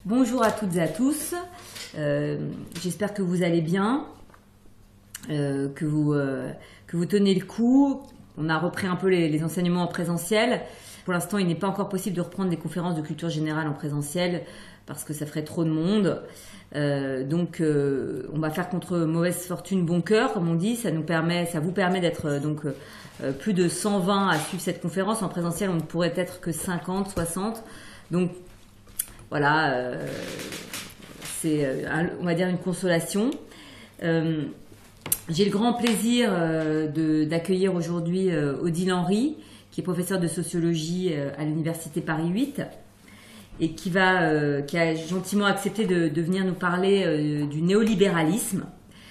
Bonjour à toutes et à tous, j'espère que vous allez bien, que vous tenez le coup. On a repris un peu les enseignements en présentiel. Pour l'instant, il n'est pas encore possible de reprendre des conférences de culture générale en présentiel parce que ça ferait trop de monde. Donc, on va faire contre mauvaise fortune bon cœur, comme on dit. Ça vous permet d'être plus de 120 à suivre cette conférence. En présentiel, on ne pourrait être que 50, 60. Donc, voilà, c'est, on va dire, une consolation. J'ai le grand plaisir d'accueillir aujourd'hui Odile Henry, qui est professeure de sociologie à l'université Paris 8 et qui a gentiment accepté de venir nous parler du néolibéralisme.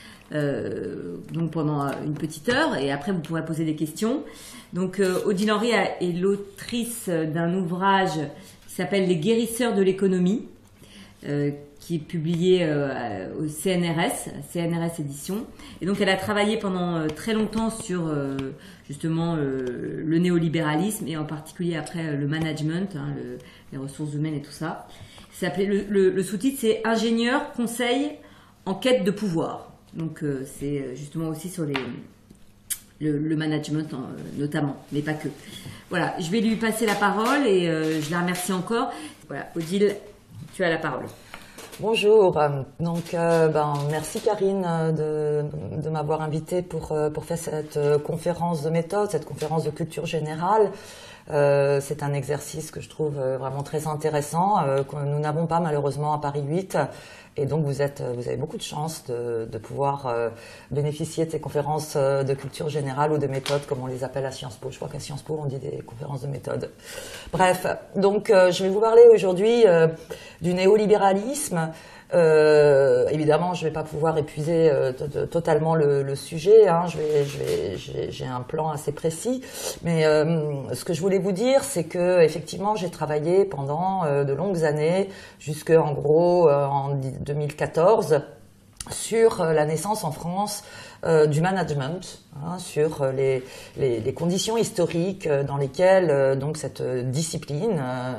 Donc pendant une petite heure, et après vous pourrez poser des questions. Donc Odile Henry est l'autrice d'un ouvrage qui s'appelle Les guérisseurs de l'économie, qui est publié au CNRS Éditions. Et donc elle a travaillé pendant très longtemps sur justement le néolibéralisme et en particulier après le management, les ressources humaines et tout ça. Le sous-titre c'est Ingénieur, conseil en quête de pouvoir. Donc c'est justement aussi sur le management notamment, mais pas que. Voilà, je vais lui passer la parole et je la remercie encore. Voilà, Odile, tu as la parole. Bonjour, donc merci Karine de m'avoir invitée pour faire cette conférence de méthode, cette conférence de culture générale. C'est un exercice que je trouve vraiment très intéressant, que nous n'avons pas malheureusement à Paris 8. Et donc vous avez beaucoup de chance de pouvoir bénéficier de ces conférences de culture générale ou de méthode, comme on les appelle à Sciences Po. Je crois qu'à Sciences Po on dit des conférences de méthode. Bref, donc je vais vous parler aujourd'hui du néolibéralisme. Évidemment, je vais pas pouvoir épuiser totalement le sujet. J'ai un plan assez précis, mais ce que je voulais vous dire, c'est que effectivement, j'ai travaillé pendant de longues années, jusque en gros en 2014, sur la naissance en France du management, sur les conditions historiques dans lesquelles donc cette discipline,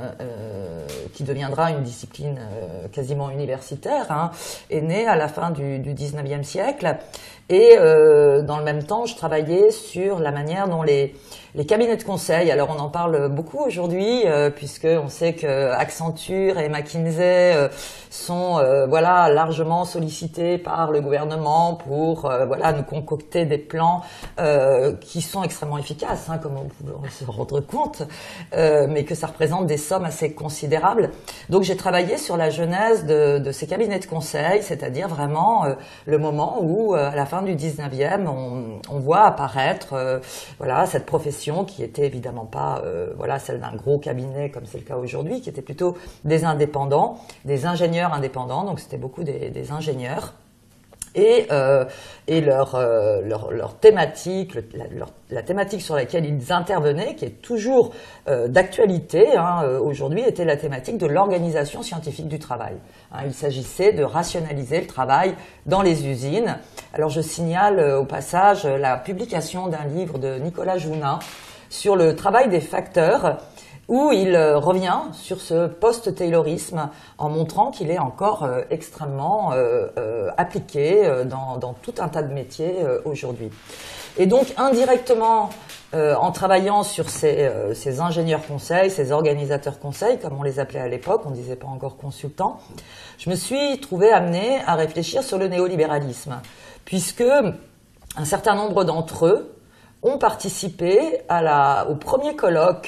qui deviendra une discipline quasiment universitaire, est née à la fin du 19e siècle. Et dans le même temps, je travaillais sur la manière dont les cabinets de conseil, alors on en parle beaucoup aujourd'hui, puisque on sait que Accenture et McKinsey sont largement sollicités par le gouvernement pour nous concocter des plans qui sont extrêmement efficaces, comme on peut se rendre compte, mais que ça représente des sommes assez considérables. Donc j'ai travaillé sur la genèse de ces cabinets de conseil, c'est-à-dire vraiment le moment où, à la fin du 19e, on voit apparaître cette profession qui était évidemment pas celle d'un gros cabinet comme c'est le cas aujourd'hui, qui était plutôt des indépendants, des ingénieurs indépendants, donc c'était beaucoup des ingénieurs. Et leur thématique, la thématique sur laquelle ils intervenaient, qui est toujours d'actualité aujourd'hui, était la thématique de l'organisation scientifique du travail. Il s'agissait de rationaliser le travail dans les usines. Alors je signale au passage la publication d'un livre de Nicolas Jounin sur le travail des facteurs, où il revient sur ce post-taylorisme en montrant qu'il est encore extrêmement appliqué dans tout un tas de métiers aujourd'hui. Et donc indirectement, en travaillant sur ces ingénieurs conseils, ces organisateurs conseils, comme on les appelait à l'époque, on ne disait pas encore consultants, je me suis trouvée amenée à réfléchir sur le néolibéralisme, puisque un certain nombre d'entre eux ont participé au premier colloque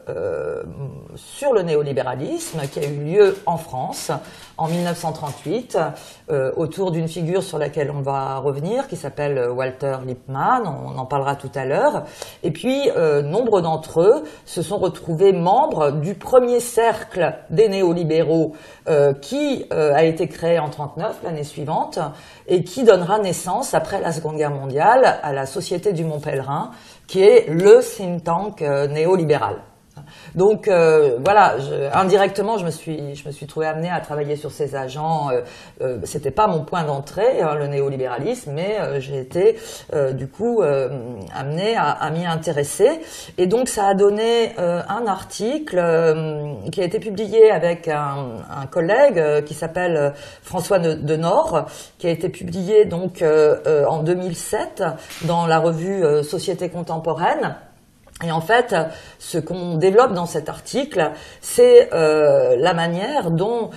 sur le néolibéralisme qui a eu lieu en France en 1938, autour d'une figure sur laquelle on va revenir, qui s'appelle Walter Lippmann, on en parlera tout à l'heure. Et puis, nombre d'entre eux se sont retrouvés membres du premier cercle des néolibéraux qui a été créé en 1939, l'année suivante, et qui donnera naissance, après la Seconde Guerre mondiale, à la Société du Mont Pèlerin, qui est le think tank néolibéral. Donc voilà, indirectement, je me suis trouvé amenée à travailler sur ces agents. C'était pas mon point d'entrée, hein, le néolibéralisme, mais j'ai été du coup amenée à m'y intéresser. Et donc ça a donné un article qui a été publié avec un collègue qui s'appelle François Denord, qui a été publié donc en 2007 dans la revue Société contemporaine. Et en fait, ce qu'on développe dans cet article, c'est la manière dont,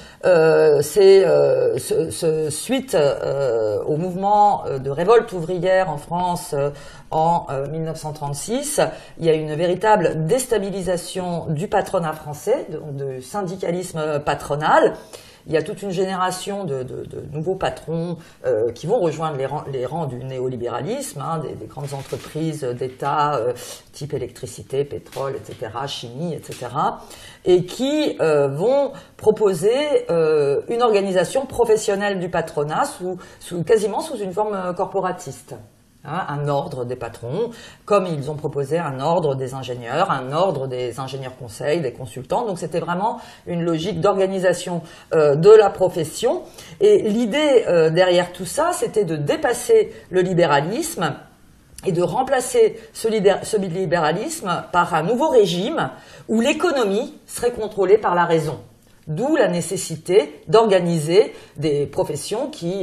suite au mouvement de révolte ouvrière en France en 1936, il y a une véritable déstabilisation du patronat français, du syndicalisme patronal. Il y a toute une génération de nouveaux patrons qui vont rejoindre les rangs du néolibéralisme, hein, des grandes entreprises d'État type électricité, pétrole, etc., chimie, etc., et qui vont proposer une organisation professionnelle du patronat quasiment sous une forme corporatiste. Hein, un ordre des patrons, comme ils ont proposé un ordre des ingénieurs, un ordre des ingénieurs conseils, des consultants. Donc c'était vraiment une logique d'organisation de la profession. Et l'idée derrière tout ça, c'était de dépasser le libéralisme et de remplacer ce libéralisme par un nouveau régime où l'économie serait contrôlée par la raison. D'où la nécessité d'organiser des professions qui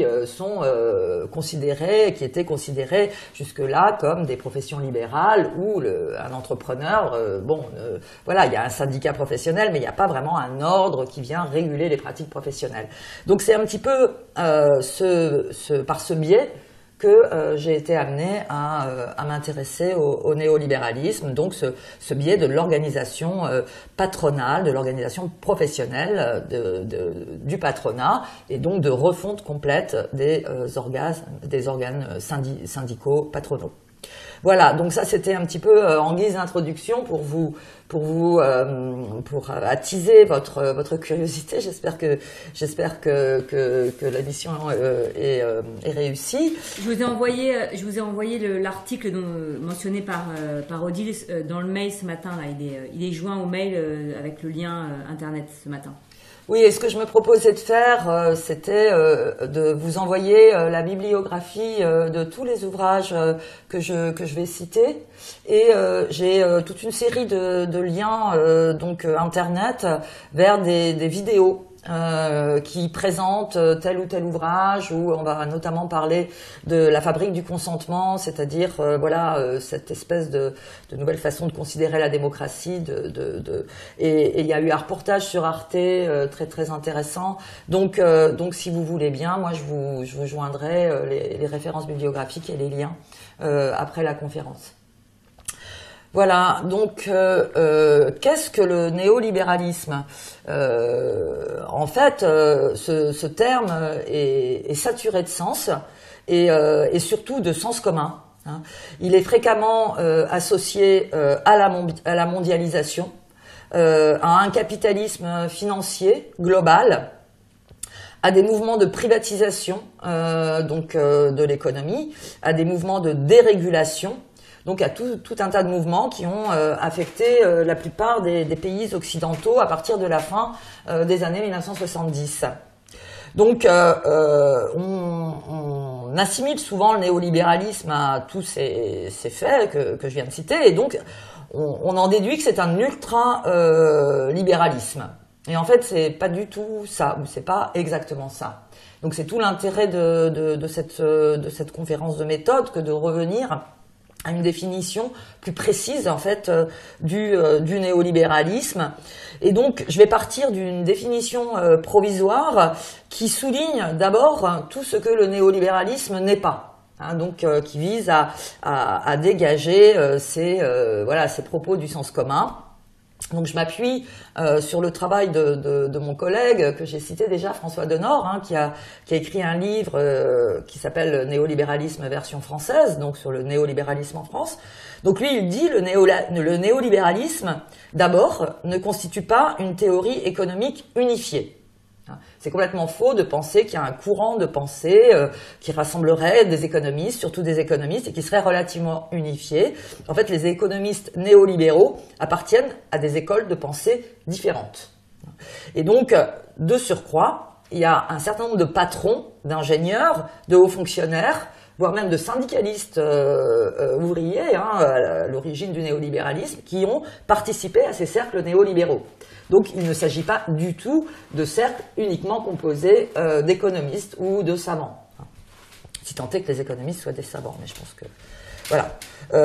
qui étaient considérées jusque-là comme des professions libérales où un entrepreneur, voilà, il y a un syndicat professionnel, mais il n'y a pas vraiment un ordre qui vient réguler les pratiques professionnelles. Donc c'est un petit peu par ce biais que j'ai été amenée à m'intéresser au néolibéralisme, donc ce biais de l'organisation patronale, de l'organisation professionnelle du patronat, et donc de refonte complète des organes syndicaux patronaux. Voilà, donc ça c'était un petit peu en guise d'introduction pour attiser votre curiosité. J'espère que la mission est réussie. Je vous ai envoyé l'article mentionné par Odile dans le mail ce matin. Là, il est joint au mail avec le lien internet ce matin. Oui, et ce que je me proposais de faire, c'était de vous envoyer la bibliographie de tous les ouvrages que je vais citer. Et j'ai toute une série de liens donc internet vers des vidéos qui présentent tel ou tel ouvrage, où on va notamment parler de la fabrique du consentement, c'est-à-dire cette espèce de nouvelle façon de considérer la démocratie. Et il y a eu un reportage sur Arte très très intéressant. Donc si vous voulez bien, moi je vous joindrai les références bibliographiques et les liens après la conférence. Voilà, donc qu'est-ce que le néolibéralisme ? En fait, ce terme est saturé de sens et surtout de sens commun. Hein. Il est fréquemment associé à la mondialisation, à un capitalisme financier global, à des mouvements de privatisation de l'économie, à des mouvements de dérégulation. Donc à tout un tas de mouvements qui ont affecté la plupart des pays occidentaux à partir de la fin des années 1970. Donc on assimile souvent le néolibéralisme à tous ces faits que je viens de citer, et donc on en déduit que c'est un ultra-libéralisme. Et en fait, c'est pas du tout ça, ou c'est pas exactement ça. Donc c'est tout l'intérêt de cette conférence de méthode que de revenir à une définition plus précise en fait du néolibéralisme. Et donc je vais partir d'une définition provisoire qui souligne d'abord tout ce que le néolibéralisme n'est pas. Hein, donc qui vise à dégager ces propos du sens commun. Donc je m'appuie sur le travail de mon collègue que j'ai cité déjà, François Denord, hein, qui a écrit un livre qui s'appelle Néolibéralisme version française, donc sur le néolibéralisme en France. Donc lui, il dit le néolibéralisme, d'abord, ne constitue pas une théorie économique unifiée. C'est complètement faux de penser qu'il y a un courant de pensée qui rassemblerait des économistes, surtout des économistes, et qui serait relativement unifié. En fait, les économistes néolibéraux appartiennent à des écoles de pensée différentes. Et donc, de surcroît, il y a un certain nombre de patrons, d'ingénieurs, de hauts fonctionnaires, voire même de syndicalistes ouvriers, à l'origine du néolibéralisme, qui ont participé à ces cercles néolibéraux. Donc il ne s'agit pas du tout de cercles uniquement composés d'économistes ou de savants. Si tant est que les économistes soient des savants, mais je pense que... Voilà.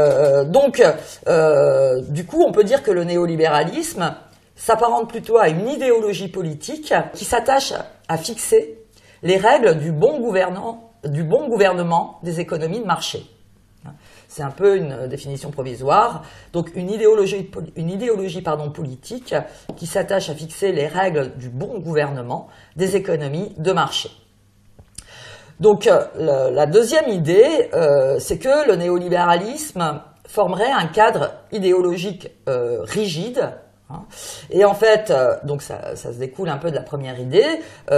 Du coup, on peut dire que le néolibéralisme s'apparente plutôt à une idéologie politique qui s'attache à fixer les règles du bon gouvernement des économies de marché. C'est un peu une définition provisoire. Donc une idéologie politique qui s'attache à fixer les règles du bon gouvernement des économies de marché. Donc la deuxième idée, c'est que le néolibéralisme formerait un cadre idéologique rigide. Et en fait, donc ça se découle un peu de la première idée.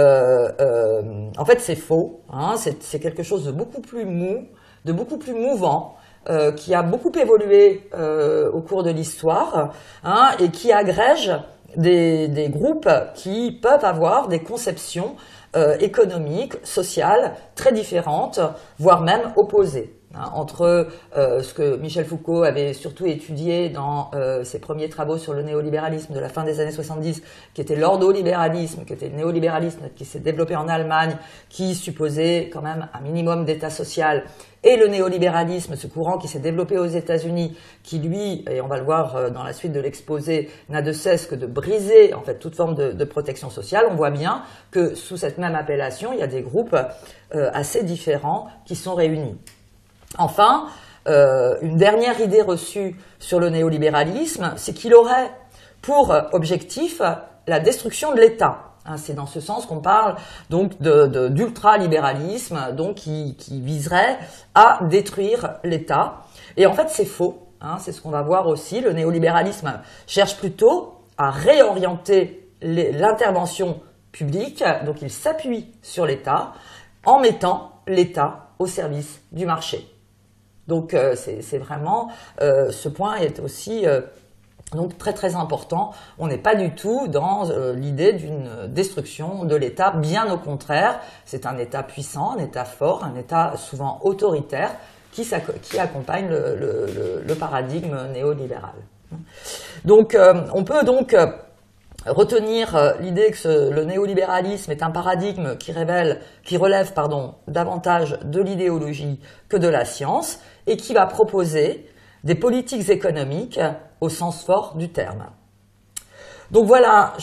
En fait, c'est faux. C'est quelque chose de beaucoup plus mou, de beaucoup plus mouvant, qui a beaucoup évolué au cours de l'histoire, et qui agrège des groupes qui peuvent avoir des conceptions économiques, sociales très différentes, voire même opposées. Entre ce que Michel Foucault avait surtout étudié dans ses premiers travaux sur le néolibéralisme de la fin des années 70, qui était l'ordolibéralisme, qui était le néolibéralisme qui s'est développé en Allemagne, qui supposait quand même un minimum d'état social, et le néolibéralisme, ce courant qui s'est développé aux États-Unis, qui lui, et on va le voir dans la suite de l'exposé, n'a de cesse que de briser en fait toute forme de protection sociale. On voit bien que sous cette même appellation, il y a des groupes assez différents qui sont réunis. Enfin, une dernière idée reçue sur le néolibéralisme, c'est qu'il aurait pour objectif la destruction de l'État. C'est dans ce sens qu'on parle donc d'ultralibéralisme, donc qui viserait à détruire l'État. Et en fait, c'est faux. C'est ce qu'on va voir aussi. Le néolibéralisme cherche plutôt à réorienter l'intervention publique. Donc, il s'appuie sur l'État en mettant l'État au service du marché. Donc c'est vraiment, ce point est aussi donc très très important. On n'est pas du tout dans l'idée d'une destruction de l'État, bien au contraire. C'est un État puissant, un État fort, un État souvent autoritaire qui accompagne le paradigme néolibéral. Donc on peut donc retenir l'idée que le néolibéralisme est un paradigme qui relève davantage de l'idéologie que de la science, et qui va proposer des politiques économiques au sens fort du terme. Donc voilà,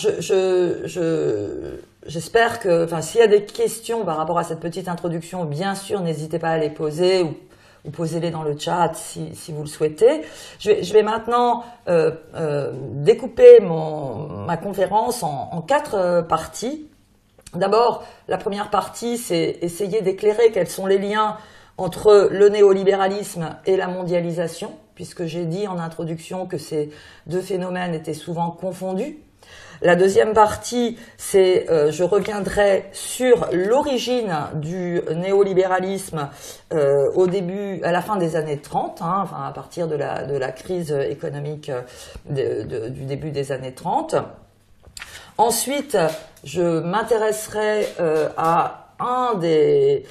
j'espère que, s'il y a des questions par rapport à cette petite introduction, bien sûr, n'hésitez pas à les poser ou posez-les dans le chat si vous le souhaitez. Je vais maintenant découper ma conférence en 4 parties. D'abord, la première partie, c'est essayer d'éclairer quels sont les liens entre le néolibéralisme et la mondialisation, puisque j'ai dit en introduction que ces deux phénomènes étaient souvent confondus. La deuxième partie, c'est je reviendrai sur l'origine du néolibéralisme à la fin des années 30, à partir de la crise économique du début des années 30. Ensuite, je m'intéresserai à un des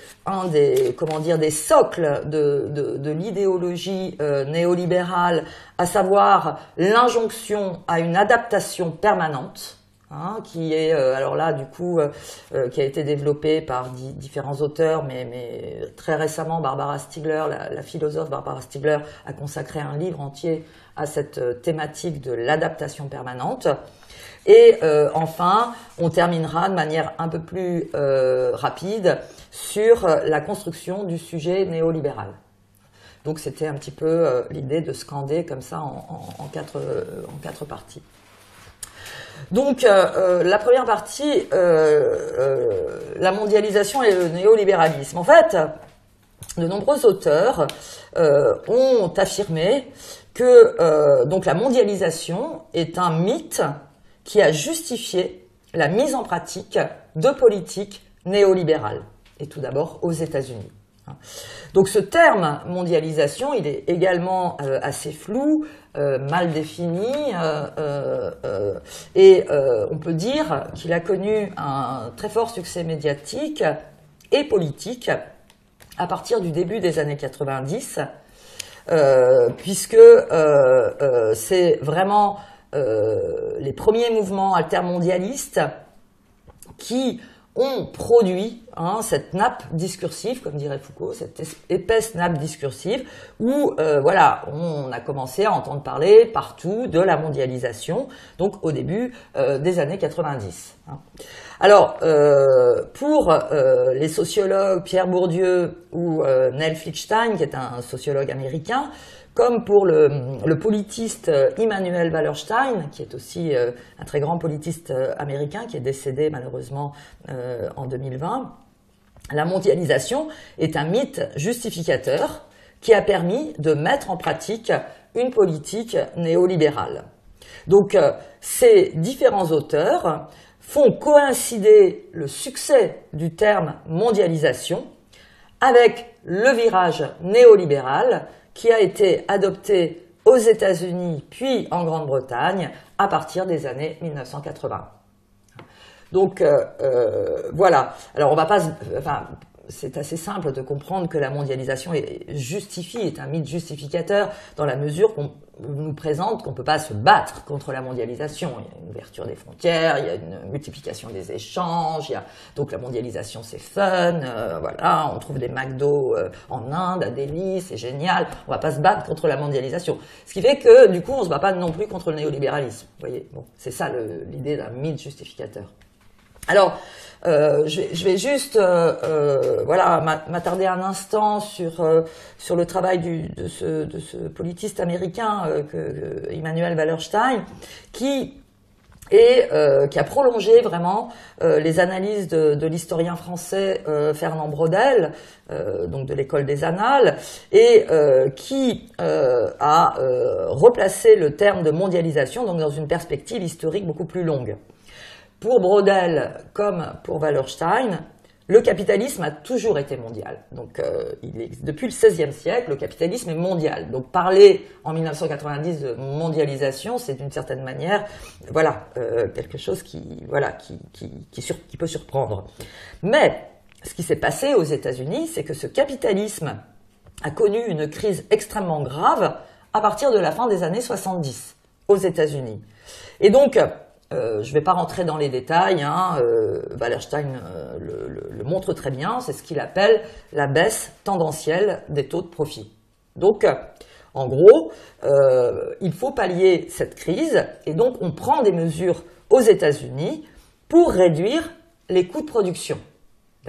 socles de l'idéologie néolibérale, à savoir l'injonction à une adaptation permanente, qui est qui a été développée par différents auteurs, mais très récemment Barbara Stiegler, la philosophe Barbara Stiegler, a consacré un livre entier à cette thématique de l'adaptation permanente. Et enfin, on terminera de manière un peu plus rapide sur la construction du sujet néolibéral. Donc c'était un petit peu l'idée de scander comme ça en quatre parties. Donc la première partie, la mondialisation et le néolibéralisme. En fait, de nombreux auteurs ont affirmé que donc la mondialisation est un mythe qui a justifié la mise en pratique de politique néolibérale, et tout d'abord aux États-Unis. Donc ce terme mondialisation, il est également assez flou, mal défini, et on peut dire qu'il a connu un très fort succès médiatique et politique à partir du début des années 90, puisque c'est vraiment les premiers mouvements altermondialistes qui ont produit cette nappe discursive, comme dirait Foucault, cette épaisse nappe discursive, où voilà, on a commencé à entendre parler partout de la mondialisation, donc au début des années 90. Alors, pour les sociologues Pierre Bourdieu ou Neil Fligstein, qui est un sociologue américain, comme pour le politiste Immanuel Wallerstein, qui est aussi un très grand politiste américain, qui est décédé malheureusement en 2020, la mondialisation est un mythe justificateur qui a permis de mettre en pratique une politique néolibérale. Donc, ces différents auteurs font coïncider le succès du terme mondialisation avec le virage néolibéral qui a été adopté aux États-Unis puis en Grande-Bretagne à partir des années 1980. Donc voilà. Alors on va pas, enfin c'est assez simple de comprendre que la mondialisation est un mythe justificateur dans la mesure qu'on nous présente qu'on ne peut pas se battre contre la mondialisation. Il y a une ouverture des frontières, il y a une multiplication des échanges, donc la mondialisation c'est fun, voilà, on trouve des McDo en Inde, à Delhi, c'est génial, on ne va pas se battre contre la mondialisation. Ce qui fait que du coup on ne se bat pas non plus contre le néolibéralisme. Vous voyez, bon, c'est ça l'idée d'un mythe justificateur. Alors, je vais juste voilà, m'attarder un instant sur le travail de ce politiste américain Immanuel Wallerstein, qui a prolongé vraiment les analyses de l'historien français Fernand Braudel, donc de l'école des Annales, et qui a replacé le terme de mondialisation donc dans une perspective historique beaucoup plus longue. Pour Braudel, comme pour Wallerstein, le capitalisme a toujours été mondial. Donc, depuis le XVIe siècle, le capitalisme est mondial. Donc, parler en 1990 de mondialisation, c'est d'une certaine manière, voilà, quelque chose qui peut surprendre. Mais, ce qui s'est passé aux États-Unis, c'est que ce capitalisme a connu une crise extrêmement grave à partir de la fin des années 70 aux États-Unis. Et donc, je ne vais pas rentrer dans les détails, Wallerstein le montre très bien, c'est ce qu'il appelle la baisse tendancielle des taux de profit. Donc, en gros, il faut pallier cette crise et donc on prend des mesures aux États-Unis pour réduire les coûts de production. D'accord ?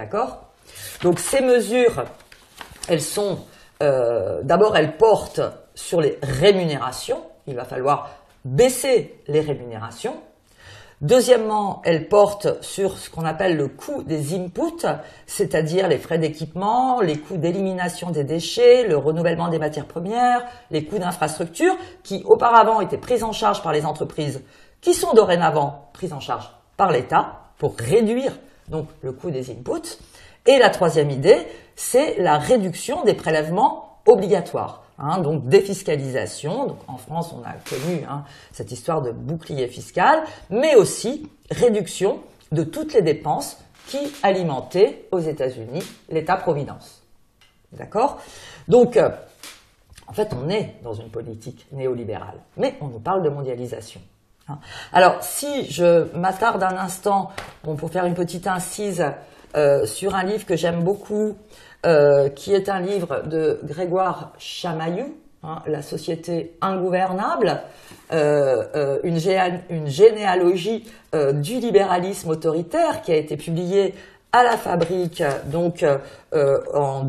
Donc ces mesures, elles sont, d'abord elles portent sur les rémunérations, il va falloir baisser les rémunérations. Deuxièmement, elle porte sur ce qu'on appelle le coût des inputs, c'est-à-dire les frais d'équipement, les coûts d'élimination des déchets, le renouvellement des matières premières, les coûts d'infrastructure qui auparavant étaient pris en charge par les entreprises, qui sont dorénavant pris en charge par l'État pour réduire donc le coût des inputs. Et la troisième idée, c'est la réduction des prélèvements obligatoires. Donc défiscalisation, donc en France on a connu cette histoire de bouclier fiscal, mais aussi réduction de toutes les dépenses qui alimentaient aux États-Unis l'État-providence. D'accord ? Donc, en fait on est dans une politique néolibérale, mais on nous parle de mondialisation. Alors si je m'attarde un instant, pour faire une petite incise sur un livre que j'aime beaucoup, qui est un livre de Grégoire Chamaillou, La société ingouvernable, une généalogie du libéralisme autoritaire qui a été publiée à la Fabrique donc en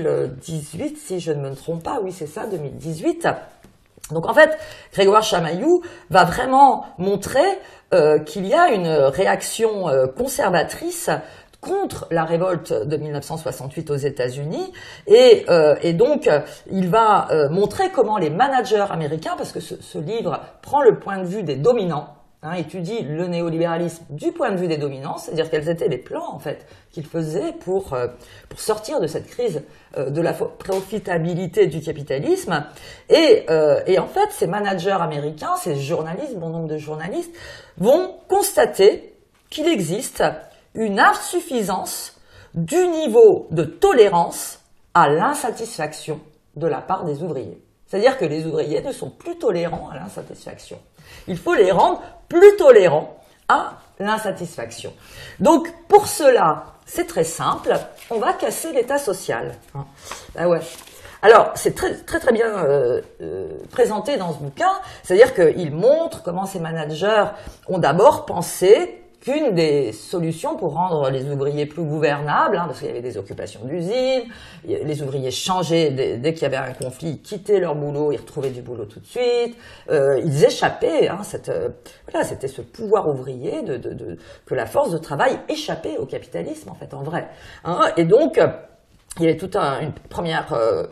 2018, si je ne me trompe pas, oui c'est ça, 2018. Donc en fait, Grégoire Chamaillou va vraiment montrer qu'il y a une réaction conservatrice contre la révolte de 1968 aux États-Unis et donc il va montrer comment les managers américains, parce que ce livre prend le point de vue des dominants, étudie le néolibéralisme du point de vue des dominances, c'est-à-dire quels étaient les plans en fait qu'il faisait pour sortir de cette crise de la profitabilité du capitalisme. Et en fait, ces managers américains, ces journalistes, bon nombre de journalistes, vont constater qu'il existe une insuffisance du niveau de tolérance à l'insatisfaction de la part des ouvriers. C'est-à-dire que les ouvriers ne sont plus tolérants à l'insatisfaction. Il faut les rendre plus tolérants à l'insatisfaction. Donc, pour cela, c'est très simple, on va casser l'état social. Ah ouais. Alors, c'est très bien présenté dans ce bouquin, c'est-à-dire qu'il montre comment ces managers ont d'abord pensé qu'une des solutions pour rendre les ouvriers plus gouvernables, parce qu'il y avait des occupations d'usines, les ouvriers changeaient dès qu'il y avait un conflit, ils quittaient leur boulot, ils retrouvaient du boulot tout de suite, ils échappaient, c'était ce pouvoir ouvrier que la force de travail échappait au capitalisme en fait, en vrai. Et donc, il y avait toute une première,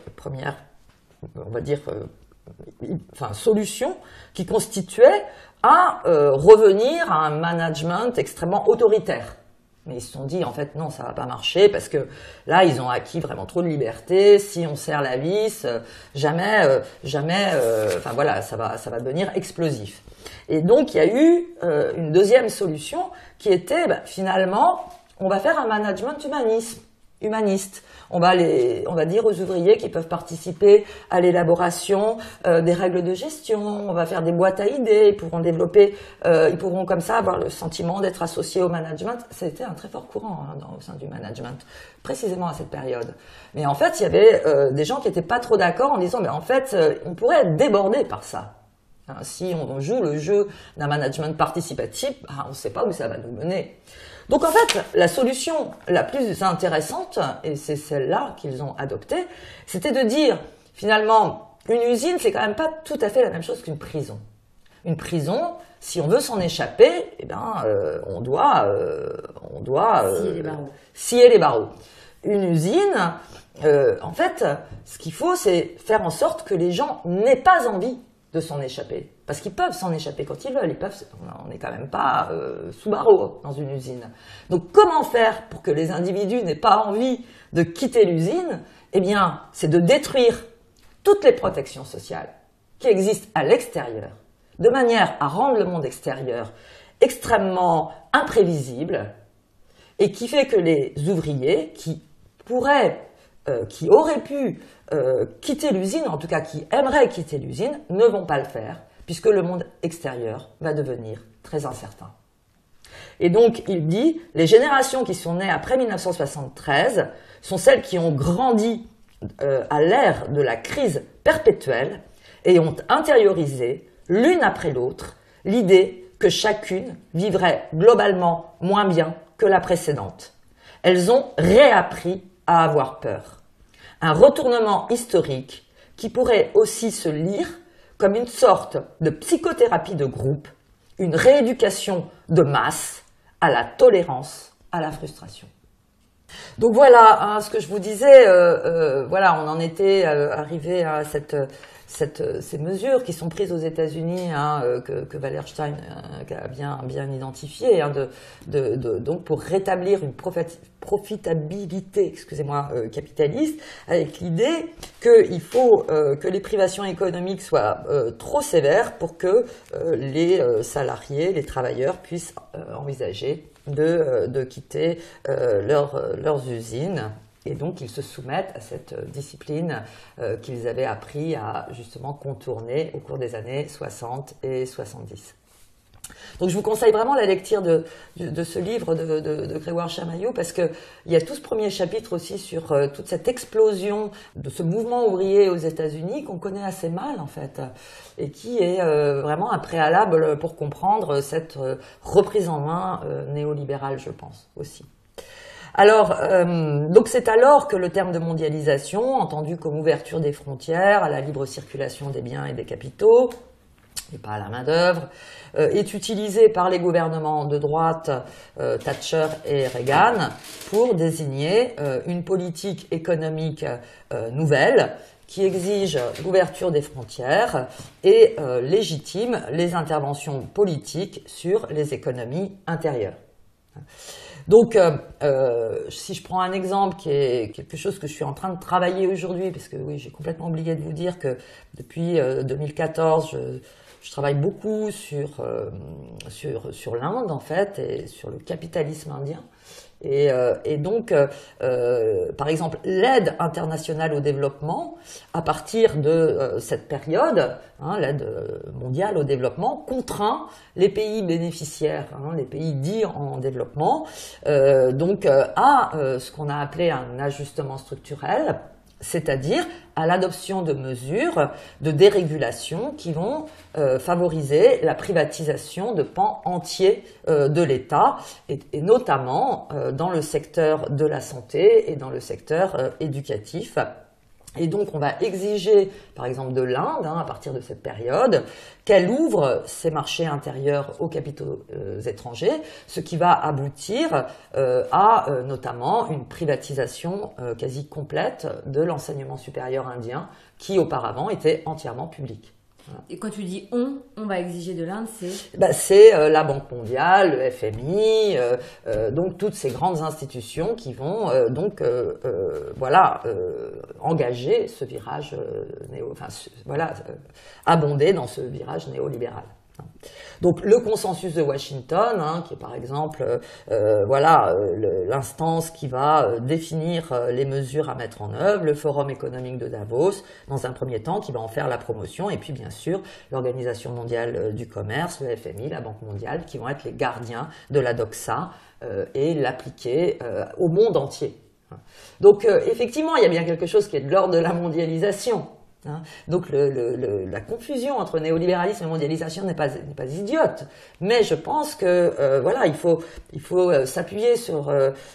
on va dire, solution qui constituait à revenir à un management extrêmement autoritaire. Mais ils se sont dit, en fait, non, ça va pas marcher parce que là, ils ont acquis vraiment trop de liberté. Si on serre la vis, jamais, ça va devenir explosif. Et donc, il y a eu une deuxième solution qui était, finalement, on va faire un management humaniste. On va dire aux ouvriers qu'ils peuvent participer à l'élaboration des règles de gestion. On va faire des boîtes à idées. Ils pourront comme ça avoir le sentiment d'être associés au management. Ça a été un très fort courant au sein du management, précisément à cette période. Mais en fait, il y avait des gens qui n'étaient pas trop d'accord en disant, mais en fait, on pourrait être débordé par ça. Si on joue le jeu d'un management participatif, on ne sait pas où ça va nous mener. Donc en fait, la solution la plus intéressante, et c'est celle-là qu'ils ont adoptée, c'était de dire, finalement, une usine, c'est quand même pas tout à fait la même chose qu'une prison. Une prison, si on veut s'en échapper, on doit scier les barreaux. Une usine, en fait, ce qu'il faut, c'est faire en sorte que les gens n'aient pas envie de s'en échapper. Parce qu'ils peuvent s'en échapper quand ils veulent. On n'est quand même pas sous barreau dans une usine. Donc comment faire pour que les individus n'aient pas envie de quitter l'usine? Eh bien, c'est de détruire toutes les protections sociales qui existent à l'extérieur, de manière à rendre le monde extérieur extrêmement imprévisible, et qui fait que les ouvriers qui auraient pu quitter l'usine, en tout cas qui aimeraient quitter l'usine, ne vont pas le faire, puisque le monde extérieur va devenir très incertain. Et donc, il dit, les générations qui sont nées après 1973 sont celles qui ont grandi à l'ère de la crise perpétuelle et ont intériorisé, l'une après l'autre, l'idée que chacune vivrait globalement moins bien que la précédente. Elles ont réappris à avoir peur. Un retournement historique qui pourrait aussi se lire comme une sorte de psychothérapie de groupe, une rééducation de masse à la tolérance, à la frustration. Donc voilà, ce que je vous disais, on en était arrivé à ces mesures qui sont prises aux États-Unis, que Wallerstein a bien identifiées, donc pour rétablir une profitabilité, capitaliste, avec l'idée qu'il faut que les privations économiques soient trop sévères pour que les salariés, les travailleurs puissent envisager de quitter leurs usines. Et donc, ils se soumettent à cette discipline qu'ils avaient appris à justement contourner au cours des années 60 et 70. Donc, je vous conseille vraiment la lecture de ce livre de Grégoire Chamaillot, parce qu'il y a tout ce premier chapitre aussi sur toute cette explosion de ce mouvement ouvrier aux États-Unis qu'on connaît assez mal, en fait, et qui est vraiment un préalable pour comprendre cette reprise en main néolibérale, je pense, aussi. Alors, donc c'est alors que le terme de mondialisation, entendu comme ouverture des frontières à la libre circulation des biens et des capitaux, et pas à la main-d'œuvre, est utilisé par les gouvernements de droite, Thatcher et Reagan, pour désigner une politique économique nouvelle qui exige l'ouverture des frontières et légitime les interventions politiques sur les économies intérieures. Donc, si je prends un exemple qui est quelque chose que je suis en train de travailler aujourd'hui, parce que oui, j'ai complètement oublié de vous dire que depuis 2014, je travaille beaucoup sur l'Inde, en fait, et sur le capitalisme indien. Et donc, par exemple, l'aide internationale au développement, à partir de cette période, l'aide mondiale au développement, contraint les pays bénéficiaires, les pays dits en développement, à ce qu'on a appelé un ajustement structurel, c'est-à-dire à l'adoption de mesures de dérégulation qui vont favoriser la privatisation de pans entiers de l'État, et notamment dans le secteur de la santé et dans le secteur éducatif. Et donc, on va exiger, par exemple, de l'Inde, à partir de cette période, qu'elle ouvre ses marchés intérieurs aux capitaux étrangers, ce qui va aboutir à notamment une privatisation quasi complète de l'enseignement supérieur indien, qui auparavant était entièrement public. Et quand tu dis on va exiger de l'Inde, c'est c'est la Banque mondiale, le FMI, donc toutes ces grandes institutions qui vont engager ce virage abonder dans ce virage néolibéral. Donc le consensus de Washington, qui est par exemple l'instance qui va définir les mesures à mettre en œuvre, le Forum économique de Davos, dans un premier temps, qui va en faire la promotion, et puis bien sûr l'Organisation mondiale du commerce, le FMI, la Banque mondiale, qui vont être les gardiens de la doxa et l'appliquer au monde entier. Donc effectivement, il y a bien quelque chose qui est de l'ordre de la mondialisation. Donc la confusion entre néolibéralisme et mondialisation n'est pas idiote, mais je pense que il faut s'appuyer sur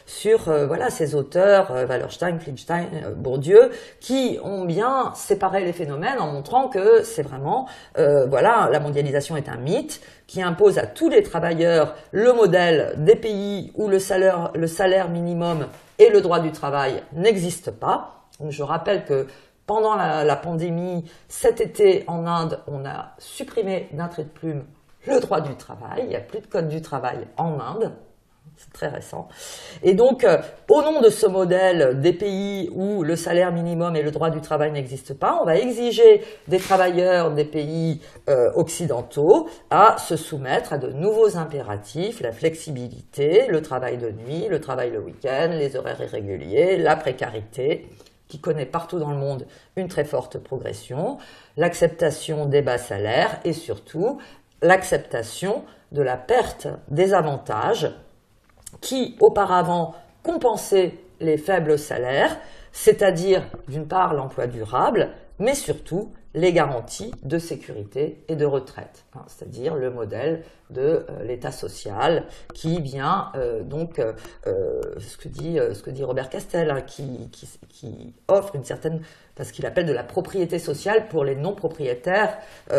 ces auteurs Wallerstein, Flinstein, Bourdieu, qui ont bien séparé les phénomènes en montrant que c'est vraiment la mondialisation est un mythe qui impose à tous les travailleurs le modèle des pays où le salaire minimum et le droit du travail n'existent pas. Donc je rappelle que pendant la pandémie, cet été en Inde, on a supprimé d'un trait de plume le droit du travail. Il n'y a plus de code du travail en Inde. C'est très récent. Et donc, au nom de ce modèle des pays où le salaire minimum et le droit du travail n'existent pas, on va exiger des travailleurs des pays occidentaux à se soumettre à de nouveaux impératifs, la flexibilité, le travail de nuit, le travail le week-end, les horaires irréguliers, la précarité, qui connaît partout dans le monde une très forte progression, l'acceptation des bas salaires et surtout l'acceptation de la perte des avantages qui auparavant compensaient les faibles salaires, c'est-à-dire d'une part l'emploi durable, mais surtout les garanties de sécurité et de retraite, c'est-à-dire le modèle de l'État social qui vient ce que dit Robert Castel, qui offre une certaine, ce qu'il appelle de la propriété sociale pour les non-propriétaires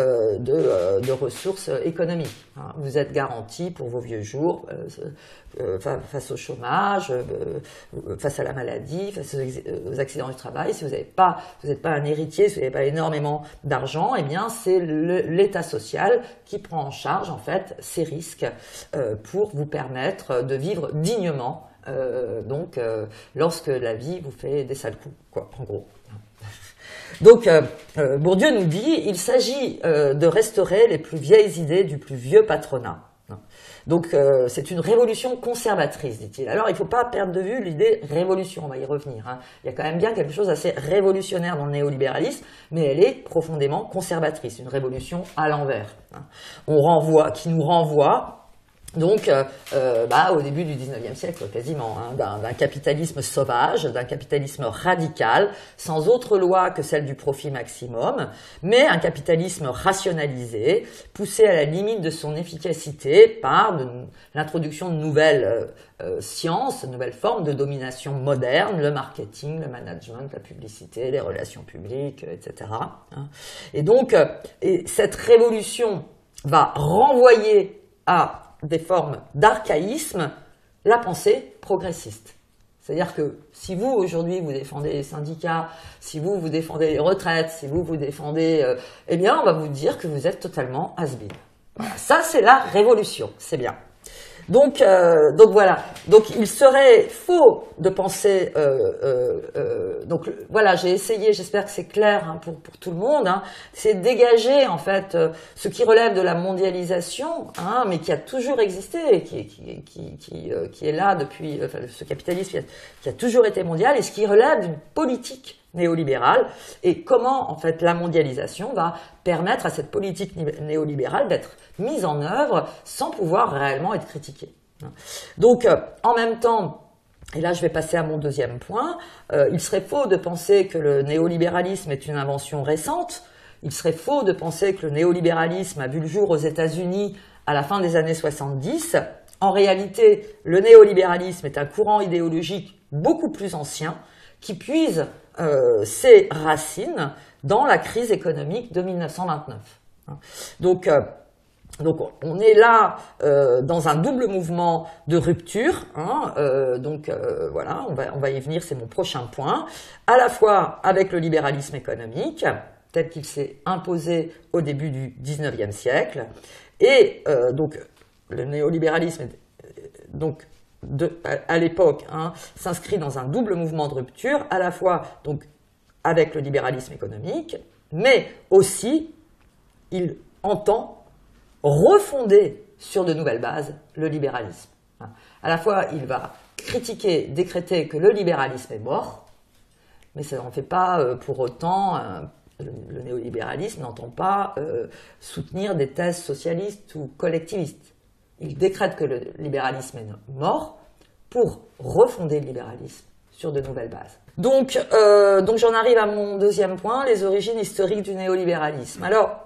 de ressources économiques. Vous êtes garantis pour vos vieux jours face au chômage, face à la maladie, face aux accidents du travail. Si vous n'êtes pas un héritier, si vous n'avez pas énormément d'argent, eh bien c'est l'État social qui prend en charge en fait ces risques pour vous permettre de vivre dignement. Lorsque la vie vous fait des sales coups, quoi, en gros. Donc, Bourdieu nous dit, il s'agit de restaurer les plus vieilles idées du plus vieux patronat. Donc, c'est une révolution conservatrice, dit-il. Alors, il ne faut pas perdre de vue l'idée révolution, on va y revenir. Il y a quand même bien quelque chose d'assez révolutionnaire dans le néolibéralisme, mais elle est profondément conservatrice, une révolution à l'envers. Qui nous renvoie Donc, au début du 19e siècle, quasiment, hein, d'un capitalisme sauvage, d'un capitalisme radical, sans autre loi que celle du profit maximum, mais un capitalisme rationalisé, poussé à la limite de son efficacité par l'introduction de nouvelles sciences, de nouvelles formes de domination moderne, le marketing, le management, la publicité, les relations publiques, etc. Hein. Et donc, cette révolution va renvoyer à des formes d'archaïsme, la pensée progressiste. C'est-à-dire que si vous, aujourd'hui, vous défendez les syndicats, si vous défendez les retraites, si vous défendez... eh bien, on va vous dire que vous êtes totalement has-been. Voilà. Ça, c'est la révolution. C'est bien. Donc voilà. Donc il serait faux de penser. Donc voilà, j'ai essayé. J'espère que c'est clair hein, pour tout le monde. Hein, c'est dégager en fait ce qui relève de la mondialisation, hein, mais qui a toujours existé, qui est là depuis. Enfin, ce capitalisme qui a toujours été mondial, et ce qui relève d'une politique néolibérale, et comment en fait la mondialisation va permettre à cette politique néolibérale d'être mise en œuvre sans pouvoir réellement être critiquée. Donc en même temps, et là je vais passer à mon deuxième point, il serait faux de penser que le néolibéralisme est une invention récente, il serait faux de penser que le néolibéralisme a vu le jour aux États-Unis à la fin des années 70. En réalité, le néolibéralisme est un courant idéologique beaucoup plus ancien qui puise ses racines dans la crise économique de 1929. Donc on est là dans un double mouvement de rupture. Hein, voilà, on va y venir, c'est mon prochain point. À la fois avec le libéralisme économique, tel qu'il s'est imposé au début du 19e siècle, et donc le néolibéralisme donc à l'époque, hein, s'inscrit dans un double mouvement de rupture, à la fois donc avec le libéralisme économique, mais aussi il entend refonder sur de nouvelles bases le libéralisme. À la fois, il va critiquer, décréter que le libéralisme est mort, mais ça n'en fait pas pour autant, le néolibéralisme n'entend pas soutenir des thèses socialistes ou collectivistes. Il décrète que le libéralisme est mort pour refonder le libéralisme sur de nouvelles bases. Donc j'en arrive à mon deuxième point, les origines historiques du néolibéralisme. Alors,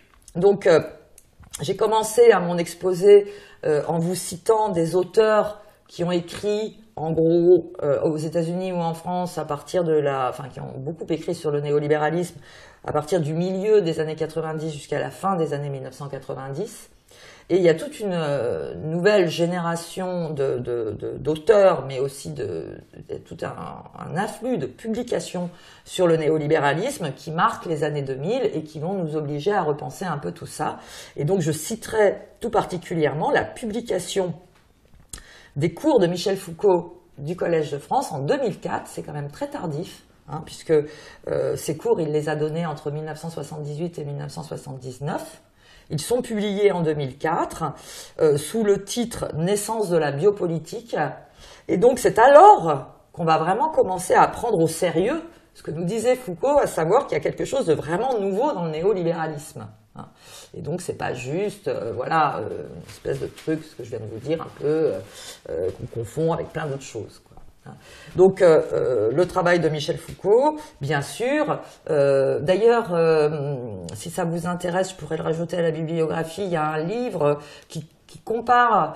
j'ai commencé à mon exposé en vous citant des auteurs qui ont écrit, en gros, aux États-Unis ou en France, qui ont beaucoup écrit sur le néolibéralisme à partir du milieu des années 90 jusqu'à la fin des années 1990. Et il y a toute une nouvelle génération d'auteurs, mais aussi tout un afflux de publications sur le néolibéralisme qui marquent les années 2000 et qui vont nous obliger à repenser un peu tout ça. Et donc je citerai tout particulièrement la publication des cours de Michel Foucault du Collège de France en 2004, c'est quand même très tardif, hein, puisque ces cours, il les a donnés entre 1978 et 1979. Ils sont publiés en 2004 sous le titre « Naissance de la biopolitique ». Et donc, c'est alors qu'on va vraiment commencer à prendre au sérieux ce que nous disait Foucault, à savoir qu'il y a quelque chose de vraiment nouveau dans le néolibéralisme. Et donc, c'est pas juste, une espèce de truc, ce que je viens de vous dire, un peu, qu'on confond avec plein d'autres choses, quoi. Donc le travail de Michel Foucault, bien sûr. D'ailleurs, si ça vous intéresse, je pourrais le rajouter à la bibliographie. Il y a un livre qui compare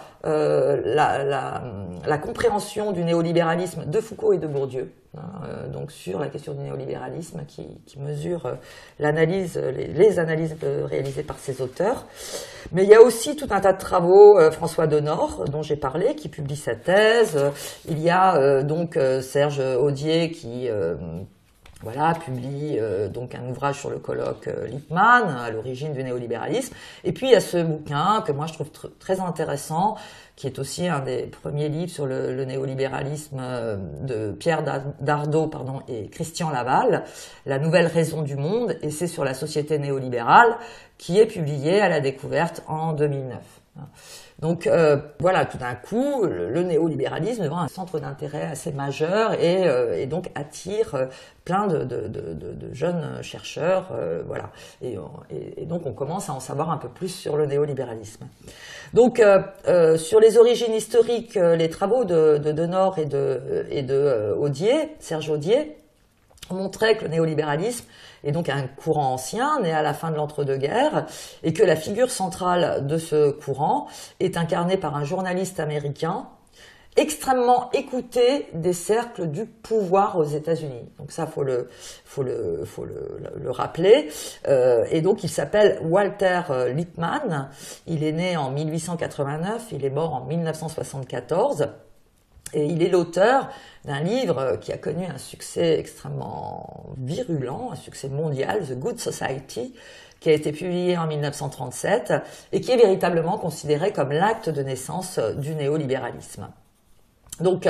la compréhension du néolibéralisme de Foucault et de Bourdieu, donc sur la question du néolibéralisme, qui mesure l'analyse, les analyses réalisées par ces auteurs. Mais il y a aussi tout un tas de travaux, François Denord, dont j'ai parlé, qui publie sa thèse. Il y a Serge Audier qui publie donc un ouvrage sur le colloque Lippmann, à l'origine du néolibéralisme. Et puis il y a ce bouquin que moi je trouve très intéressant, qui est aussi un des premiers livres sur le néolibéralisme de Pierre Dardot et Christian Laval, La nouvelle raison du monde, et c'est sur la société néolibérale, qui est publié à la Découverte en 2009. Donc voilà, tout d'un coup, le néolibéralisme devient un centre d'intérêt assez majeur et donc attire plein de jeunes chercheurs, voilà. Et donc on commence à en savoir un peu plus sur le néolibéralisme. Donc sur les origines historiques, les travaux de Denord et de Audier, Serge Audier, montraient que le néolibéralisme est donc un courant ancien, né à la fin de l'entre-deux-guerres, et que la figure centrale de ce courant est incarnée par un journaliste américain extrêmement écouté des cercles du pouvoir aux États-Unis. Donc ça, faut le rappeler. Et donc il s'appelle Walter Lippmann. Il est né en 1889, il est mort en 1974. Et il est l'auteur d'un livre qui a connu un succès extrêmement virulent, un succès mondial, The Good Society, qui a été publié en 1937 et qui est véritablement considéré comme l'acte de naissance du néolibéralisme. Donc,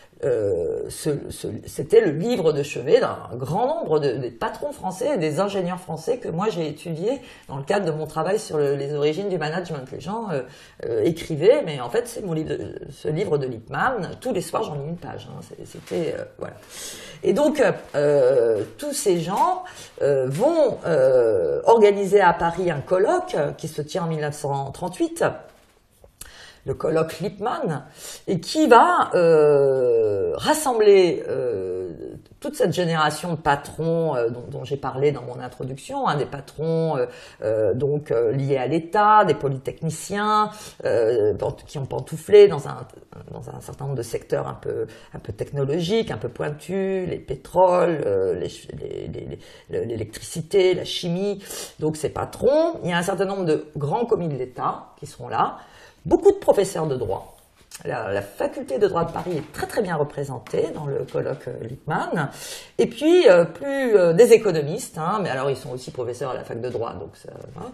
c'était le livre de chevet d'un grand nombre des patrons français et des ingénieurs français que moi j'ai étudié dans le cadre de mon travail sur les origines du management. Les gens écrivaient, mais en fait c'est ce livre de Lippmann. Tous les soirs j'en lis une page. Hein, c'était voilà. Et donc tous ces gens vont organiser à Paris un colloque qui se tient en 1938. Le colloque Lippmann, et qui va rassembler toute cette génération de patrons dont j'ai parlé dans mon introduction, hein, des patrons donc liés à l'État, des polytechniciens qui ont pantouflé dans un certain nombre de secteurs un peu technologiques, un peu pointus, les pétroles, l'électricité, la chimie. Donc ces patrons, il y a un certain nombre de grands commis de l'État qui seront là. Beaucoup de professeurs de droit. La faculté de droit de Paris est très très bien représentée dans le colloque Lippmann. Et puis des économistes, hein, mais alors ils sont aussi professeurs à la fac de droit, donc ça, hein,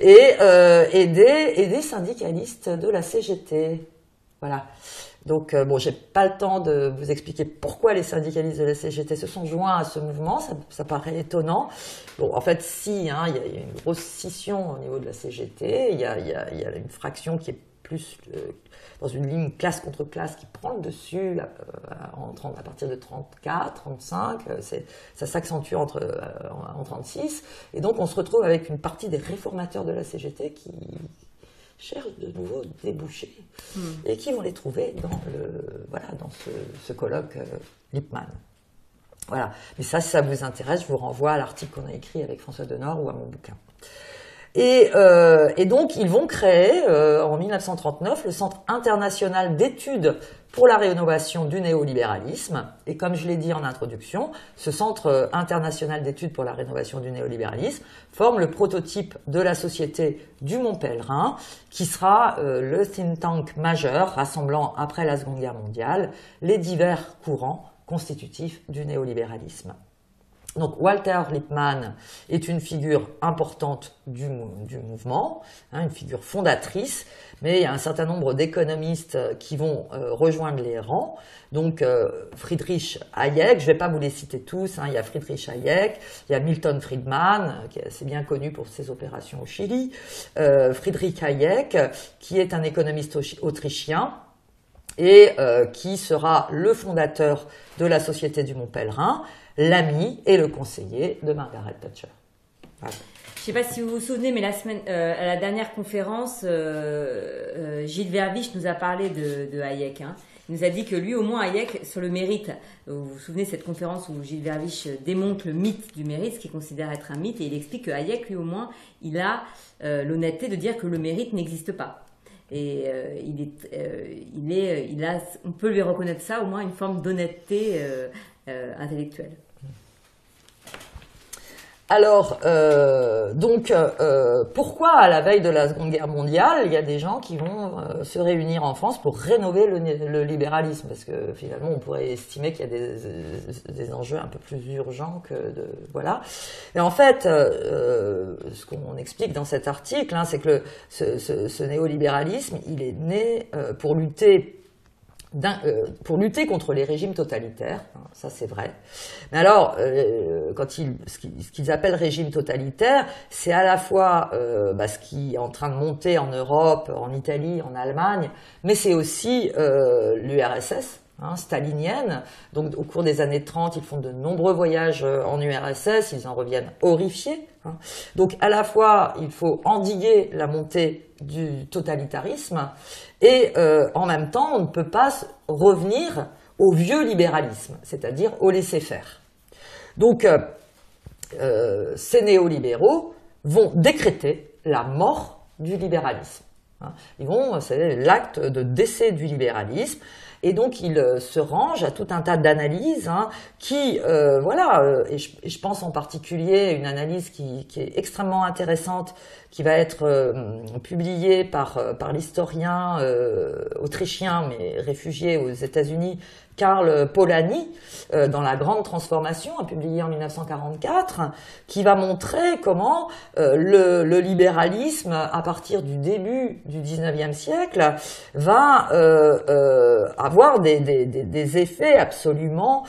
et des syndicalistes de la CGT. Voilà. Donc bon, j'ai pas le temps de vous expliquer pourquoi les syndicalistes de la CGT se sont joints à ce mouvement, ça paraît étonnant. Bon, en fait, si, hein, il y a une grosse scission au niveau de la CGT, il y a une fraction qui est plus dans une ligne classe contre classe qui prend le dessus à partir de 34, 35, ça s'accentue en 36, et donc on se retrouve avec une partie des réformateurs de la CGT qui cherchent de nouveaux débouchés et qui vont les trouver dans ce colloque Lippmann. Voilà. Mais ça, si ça vous intéresse, je vous renvoie à l'article qu'on a écrit avec François Denord ou à mon bouquin. Et donc, ils vont créer, en 1939, le Centre international d'études pour la rénovation du néolibéralisme. Et comme je l'ai dit en introduction, ce Centre international d'études pour la rénovation du néolibéralisme forme le prototype de la Société du Mont Pèlerin, qui sera le think tank majeur rassemblant, après la Seconde Guerre mondiale, les divers courants constitutifs du néolibéralisme. Donc Walter Lippmann est une figure importante du mouvement, hein, une figure fondatrice, mais il y a un certain nombre d'économistes qui vont rejoindre les rangs. Donc Friedrich Hayek, je ne vais pas vous les citer tous, hein, il y a Friedrich Hayek, il y a Milton Friedman, qui est assez bien connu pour ses opérations au Chili, Friedrich Hayek, qui est un économiste autrichien, et qui sera le fondateur de la Société du Mont Pèlerin, l'ami et le conseiller de Margaret Thatcher. Voilà. Je ne sais pas si vous vous souvenez, mais à la dernière conférence, Gilles Verviche nous a parlé de Hayek. Hein. Il nous a dit que lui, au moins, Hayek, sur le mérite, vous vous souvenez de cette conférence où Gilles Verviche démonte le mythe du mérite, ce qu'il considère être un mythe, et il explique que Hayek, lui, au moins, il a l'honnêteté de dire que le mérite n'existe pas. Et on peut lui reconnaître ça, au moins une forme d'honnêteté intellectuelle. Alors, pourquoi à la veille de la Seconde Guerre mondiale, il y a des gens qui vont se réunir en France pour rénover le libéralisme? Parce que finalement, on pourrait estimer qu'il y a des enjeux un peu plus urgents voilà. Et en fait, ce qu'on explique dans cet article, hein, c'est que ce néolibéralisme, il est né pour lutter pour lutter contre les régimes totalitaires, hein, ça c'est vrai. Mais alors, ce qu'ils appellent régime totalitaire, c'est à la fois ce qui est en train de monter en Europe, en Italie, en Allemagne, mais c'est aussi l'URSS, hein, stalinienne. Donc au cours des années 30, ils font de nombreux voyages en URSS, ils en reviennent horrifiés. Hein. Donc à la fois, il faut endiguer la montée du totalitarisme et en même temps, on ne peut pas revenir au vieux libéralisme, c'est-à-dire au laisser-faire. Donc ces néolibéraux vont décréter la mort du libéralisme. C'est l'acte de décès du libéralisme. Et donc, il se range à tout un tas d'analyses qui, et je pense en particulier à une analyse qui est extrêmement intéressante, qui va être publiée par l'historien autrichien, mais réfugié aux États-Unis, Karl Polanyi, dans La Grande Transformation, publié en 1944, qui va montrer comment le libéralisme, à partir du début du XIXe siècle, va avoir des effets absolument,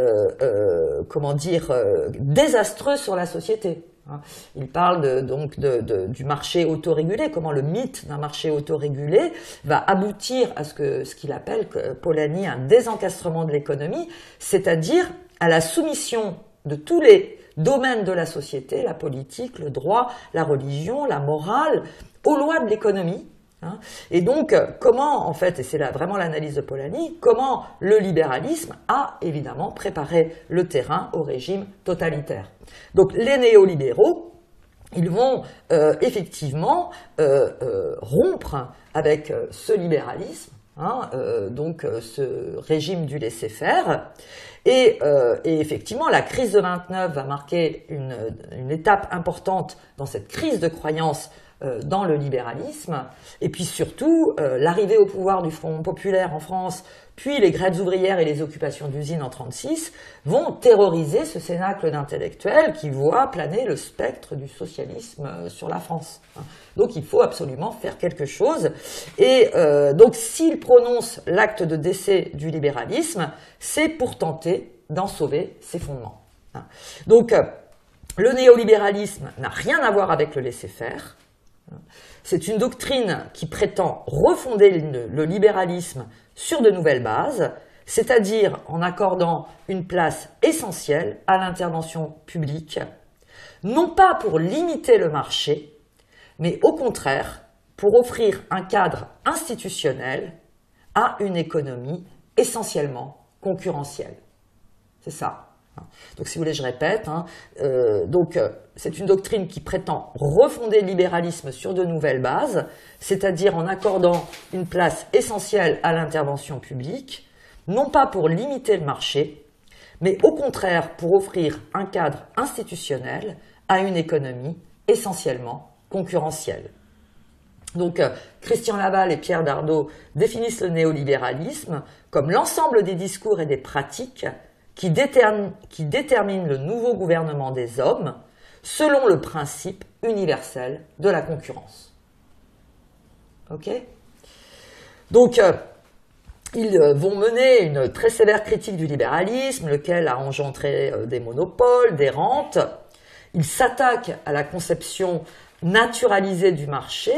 désastreux sur la société. Il parle du marché autorégulé, comment le mythe d'un marché autorégulé va aboutir à ce qu'il appelle, Polanyi, un désencastrement de l'économie, c'est-à-dire à la soumission de tous les domaines de la société, la politique, le droit, la religion, la morale, aux lois de l'économie. Et donc, comment, en fait, et c'est là vraiment l'analyse de Polanyi, comment le libéralisme a évidemment préparé le terrain au régime totalitaire. Donc, les néolibéraux, ils vont effectivement rompre avec ce libéralisme, ce régime du laisser-faire. Et effectivement, la crise de 29 va marquer une étape importante dans cette crise de croyance dans le libéralisme, et puis surtout l'arrivée au pouvoir du Front populaire en France, puis les grèves ouvrières et les occupations d'usines en 1936 vont terroriser ce cénacle d'intellectuels qui voit planer le spectre du socialisme sur la France. Donc il faut absolument faire quelque chose, et donc s'il prononce l'acte de décès du libéralisme, c'est pour tenter d'en sauver ses fondements. Donc le néolibéralisme n'a rien à voir avec le laisser-faire. C'est une doctrine qui prétend refonder le libéralisme sur de nouvelles bases, c'est-à-dire en accordant une place essentielle à l'intervention publique, non pas pour limiter le marché, mais au contraire pour offrir un cadre institutionnel à une économie essentiellement concurrentielle. C'est ça. Donc, si vous voulez, je répète. C'est une doctrine qui prétend refonder le libéralisme sur de nouvelles bases, c'est-à-dire en accordant une place essentielle à l'intervention publique, non pas pour limiter le marché, mais au contraire pour offrir un cadre institutionnel à une économie essentiellement concurrentielle. Donc, Christian Laval et Pierre Dardot définissent le néolibéralisme comme l'ensemble des discours et des pratiques qui détermine le nouveau gouvernement des hommes selon le principe universel de la concurrence. Ok ? Donc, ils vont mener une très sévère critique du libéralisme, lequel a engendré des monopoles, des rentes. Ils s'attaquent à la conception naturalisée du marché,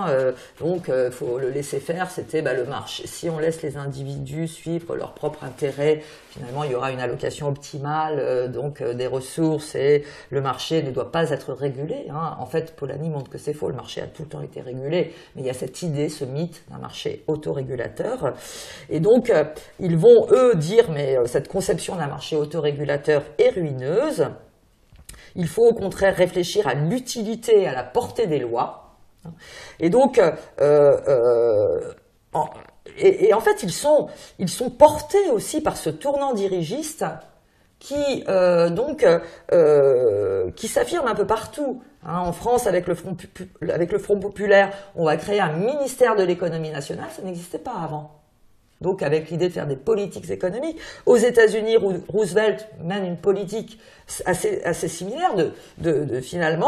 faut le laisser faire, c'était le marché. Si on laisse les individus suivre leur propre intérêt, finalement il y aura une allocation optimale des ressources et le marché ne doit pas être régulé. En fait, Polanyi montre que c'est faux, le marché a tout le temps été régulé, mais il y a cette idée, ce mythe d'un marché autorégulateur. Et donc, ils vont, eux, dire, mais cette conception d'un marché autorégulateur est ruineuse. Il faut au contraire réfléchir à l'utilité, à la portée des lois. Et donc, en fait, ils sont portés aussi par ce tournant dirigiste qui s'affirme un peu partout. En France, avec le Front populaire, on va créer un ministère de l'économie nationale, ça n'existait pas avant. Donc avec l'idée de faire des politiques économiques. Aux États-Unis, Roosevelt mène une politique assez similaire de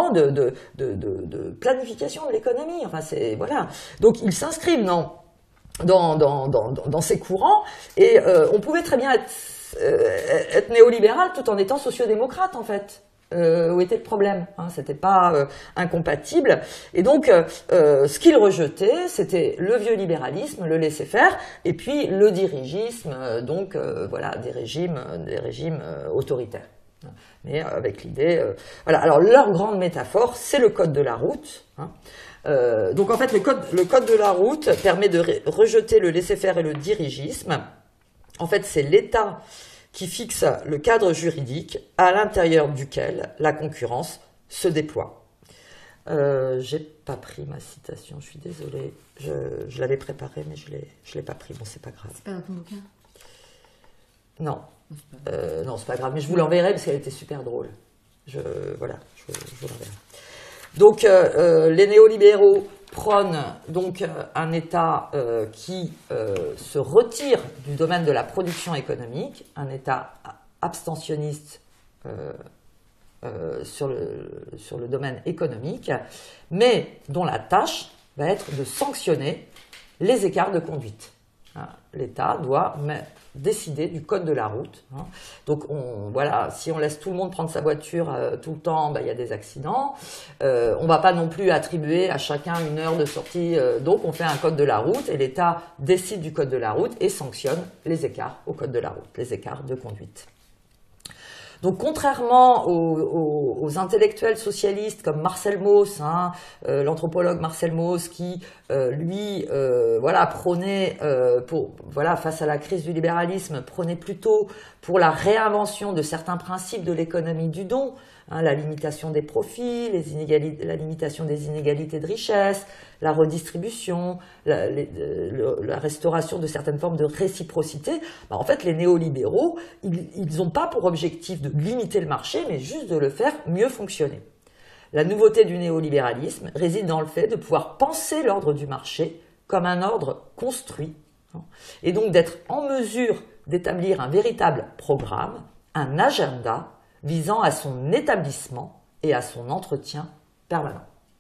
planification de l'économie. Donc ils s'inscrivent dans dans ces courants, et on pouvait très bien être néolibéral tout en étant sociodémocrate, en fait. Où était le problème, hein, c'était pas incompatible. Et donc, ce qu'il rejetait, c'était le vieux libéralisme, le laisser-faire, et puis le dirigisme, voilà, des régimes autoritaires. Mais avec l'idée, voilà. Alors leur grande métaphore, c'est le code de la route. Hein. Donc en fait, le code de la route permet de rejeter le laisser-faire et le dirigisme. En fait, c'est l'État qui fixe le cadre juridique à l'intérieur duquel la concurrence se déploie. J'ai pas pris ma citation, je suis désolée. Je l'avais préparée, mais je l'ai pas pris. Bon, c'est pas grave. C'est pas dans ton bouquin? Non. Non, c'est pas grave, mais je vous l'enverrai parce qu'elle était super drôle. Voilà, je vous l'enverrai. Donc, les néolibéraux prônent donc un État qui se retire du domaine de la production économique, un État abstentionniste sur le domaine économique, mais dont la tâche va être de sanctionner les écarts de conduite. L'État doit décider du code de la route. Donc, voilà, si on laisse tout le monde prendre sa voiture tout le temps, il y a des accidents. On ne va pas non plus attribuer à chacun une heure de sortie. Donc, on fait un code de la route et l'État décide du code de la route et sanctionne les écarts au code de la route, les écarts de conduite. Donc, contrairement aux intellectuels socialistes comme Marcel Mauss, l'anthropologue Marcel Mauss, qui lui, prônait face à la crise du libéralisme, prônait plutôt pour la réinvention de certains principes de l'économie du don, la limitation des profits, la limitation des inégalités de richesse, la redistribution, la restauration de certaines formes de réciprocité. En fait, les néolibéraux, ils n'ont pas pour objectif de limiter le marché, mais juste de le faire mieux fonctionner. La nouveauté du néolibéralisme réside dans le fait de pouvoir penser l'ordre du marché comme un ordre construit, et donc d'être en mesure d'établir un véritable programme, un agenda, visant à son établissement et à son entretien permanent.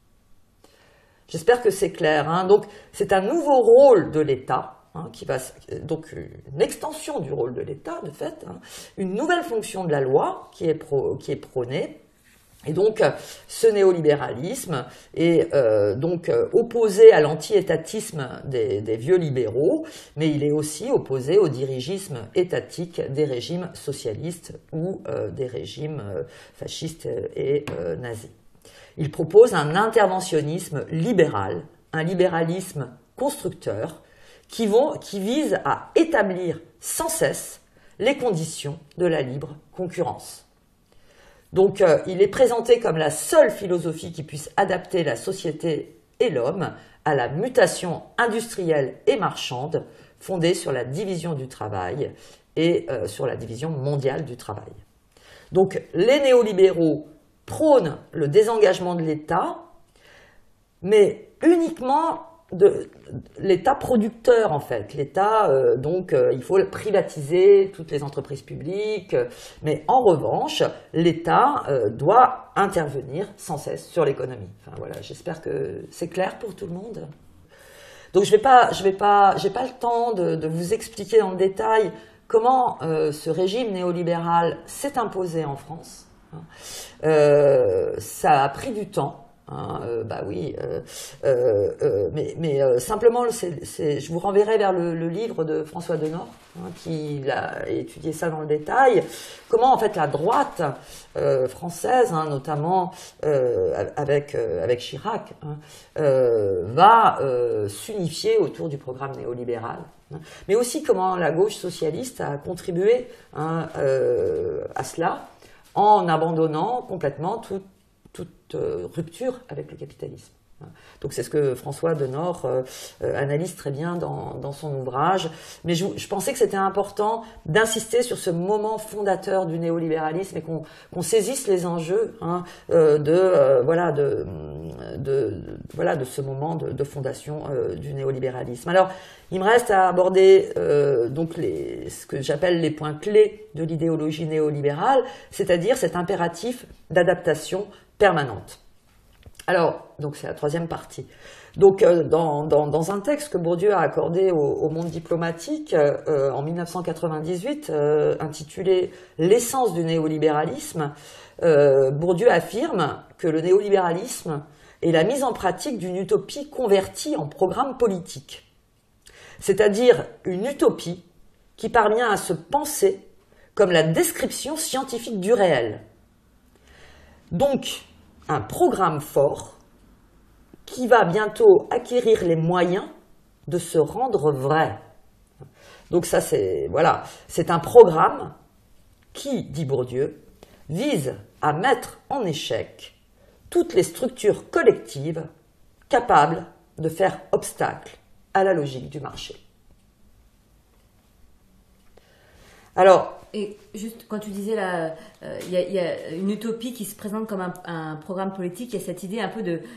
J'espère que c'est clair. Donc, c'est un nouveau rôle de l'État, donc une extension du rôle de l'État, de fait, une nouvelle fonction de la loi qui est prônée. Et donc, ce néolibéralisme est opposé à l'anti-étatisme des vieux libéraux, mais il est aussi opposé au dirigisme étatique des régimes socialistes ou des régimes fascistes et nazis. Il propose un interventionnisme libéral, un libéralisme constructeur, qui vise à établir sans cesse les conditions de la libre concurrence. Donc, il est présenté comme la seule philosophie qui puisse adapter la société et l'homme à la mutation industrielle et marchande fondée sur la division du travail et sur la division mondiale du travail. Donc, les néolibéraux prônent le désengagement de l'État, mais uniquement de l'État producteur, en fait. L'État, il faut privatiser toutes les entreprises publiques, mais en revanche, l'État doit intervenir sans cesse sur l'économie. Enfin, voilà, j'espère que c'est clair pour tout le monde. Donc, j'ai pas le temps de vous expliquer en détail comment ce régime néolibéral s'est imposé en France. Ça a pris du temps. Mais simplement, je vous renverrai vers le livre de François Denord, qui a étudié ça dans le détail. Comment en fait la droite française, notamment avec Chirac, va s'unifier autour du programme néolibéral. Mais aussi comment la gauche socialiste a contribué à cela en abandonnant complètement toute rupture avec le capitalisme. Donc c'est ce que François Denord analyse très bien dans son ouvrage. Mais je pensais que c'était important d'insister sur ce moment fondateur du néolibéralisme et qu'on saisisse les enjeux de ce moment de fondation du néolibéralisme. Alors, il me reste à aborder ce que j'appelle les points clés de l'idéologie néolibérale, c'est-à-dire cet impératif d'adaptation permanente. Alors, donc c'est la troisième partie. Donc, dans un texte que Bourdieu a accordé au monde diplomatique en 1998, intitulé « L'essence du néolibéralisme », Bourdieu affirme que le néolibéralisme est la mise en pratique d'une utopie convertie en programme politique. C'est-à-dire une utopie qui parvient à se penser comme la description scientifique du réel. Donc, un programme fort qui va bientôt acquérir les moyens de se rendre vrai. Donc ça, c'est un programme qui, dit Bourdieu, vise à mettre en échec toutes les structures collectives capables de faire obstacle à la logique du marché. Alors, et juste quand tu disais il y a une utopie qui se présente comme un programme politique, il y a cette idée un peu de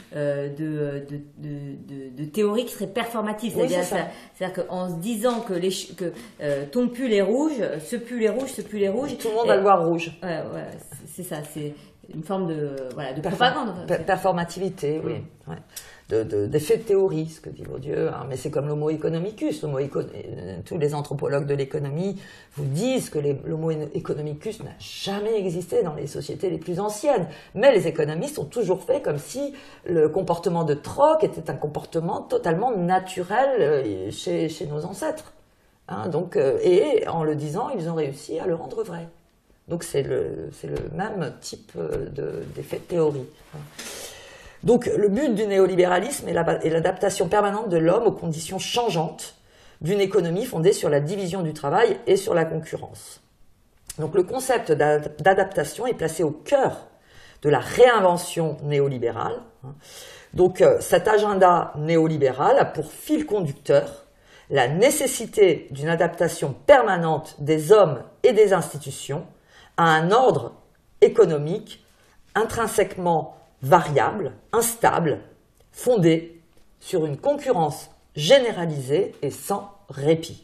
théorie qui serait performative. C'est-à-dire qu'en se disant que ton pull est rouge, ce pull est rouge, ce pull est rouge. Tout le monde va le voir rouge. Ouais, c'est ça, c'est une forme de propagande. Performativité, oui. Ouais. D'effet de théorie, ce que dit Bourdieu, hein. Mais c'est comme l'homo economicus. Tous les anthropologues de l'économie vous disent que l'homo economicus n'a jamais existé dans les sociétés les plus anciennes. Mais les économistes ont toujours fait comme si le comportement de troc était un comportement totalement naturel chez nos ancêtres. Hein, donc, et en le disant, ils ont réussi à le rendre vrai. Donc c'est le même type d'effet de théorie. Hein. Donc le but du néolibéralisme est l'adaptation permanente de l'homme aux conditions changeantes d'une économie fondée sur la division du travail et sur la concurrence. Donc le concept d'adaptation est placé au cœur de la réinvention néolibérale. Donc cet agenda néolibéral a pour fil conducteur la nécessité d'une adaptation permanente des hommes et des institutions à un ordre économique intrinsèquement variable, instable, fondé sur une concurrence généralisée et sans répit.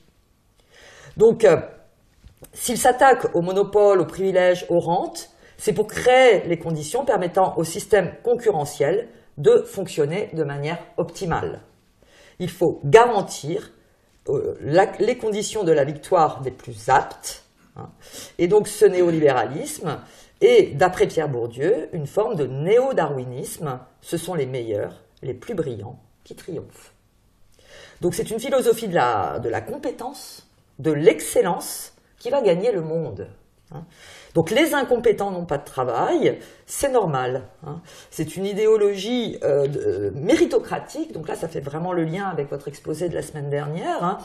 Donc, s'il s'attaque au monopole, aux privilèges, aux rentes, c'est pour créer les conditions permettant au système concurrentiel de fonctionner de manière optimale. Il faut garantir les conditions de la victoire des plus aptes. Hein. Et donc, ce néolibéralisme est, d'après Pierre Bourdieu, une forme de néo-darwinisme. Ce sont les meilleurs, les plus brillants qui triomphent. Donc c'est une philosophie de la compétence, de l'excellence qui va gagner le monde. Donc les incompétents n'ont pas de travail, c'est normal. C'est une idéologie méritocratique, donc là ça fait vraiment le lien avec votre exposé de la semaine dernière.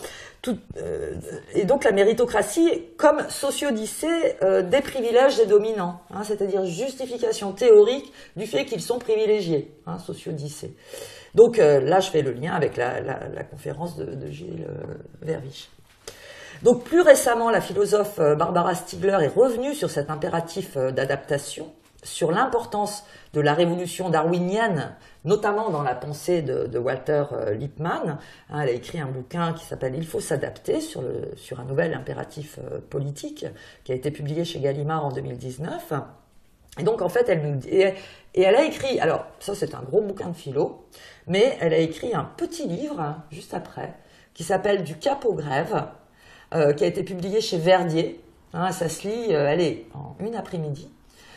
Et donc la méritocratie comme sociodyssée des privilèges des dominants, c'est-à-dire justification théorique du fait qu'ils sont privilégiés, sociodyssée. Donc là je fais le lien avec la conférence de Gilles Verviche. Donc plus récemment, la philosophe Barbara Stiegler est revenue sur cet impératif d'adaptation, sur l'importance de la révolution darwinienne, notamment dans la pensée de Walter Lippmann. Elle a écrit un bouquin qui s'appelle « Il faut s'adapter » sur un nouvel impératif politique, qui a été publié chez Gallimard en 2019. Et donc en fait, elle a écrit, alors ça c'est un gros bouquin de philo, mais elle a écrit un petit livre, juste après, qui s'appelle « Du cap aux grèves », qui a été publié chez Verdier. Ça se lit, elle est en une après-midi.